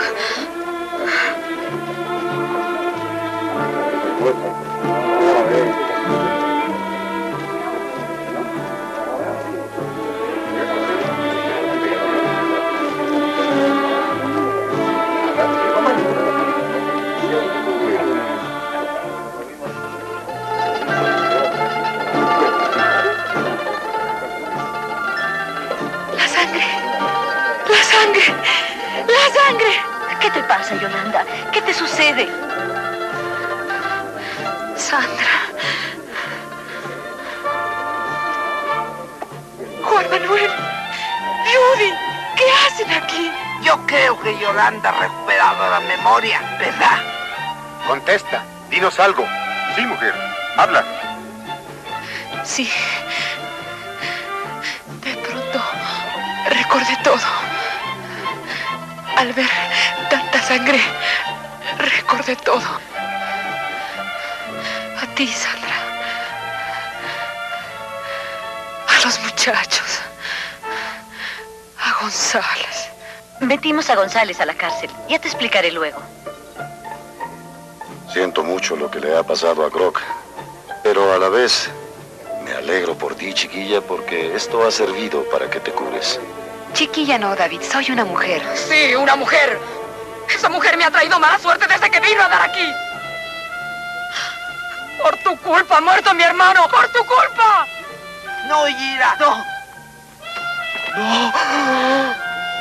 La sangre. La sangre. La sangre. ¿Qué te pasa, Yolanda? ¿Qué te sucede? Sandra. Juan Manuel. Judy. ¿Qué hacen aquí? Yo creo que Yolanda ha recuperado la memoria, ¿verdad? Contesta, dinos algo. Sí, mujer, habla. Sí. De pronto recordé todo. Al ver tanta sangre, recordé todo. A ti, Sandra. A los muchachos. A González. Metimos a González a la cárcel. Ya te explicaré luego. Siento mucho lo que le ha pasado a Grog, pero a la vez me alegro por ti, chiquilla, porque esto ha servido para que te cures. Chiquilla no, David. Soy una mujer. Sí, una mujer. Esa mujer me ha traído mala suerte desde que vino a dar aquí. Por tu culpa ha muerto mi hermano. Por tu culpa. No, Gira, no. No.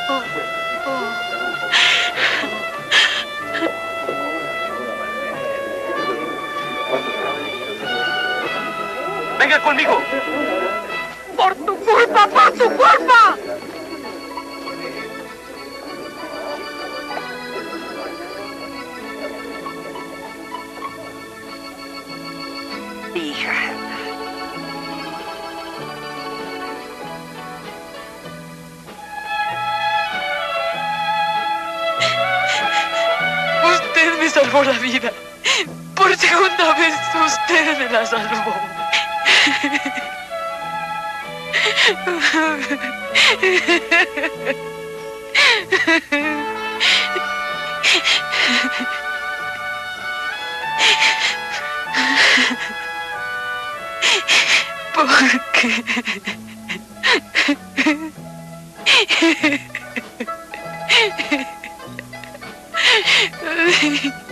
¡Venga conmigo! ¡Por tu culpa! ¡Por tu culpa! Hija. Usted me salvó la vida. Por segunda vez usted me la salvó. ¿Por qué?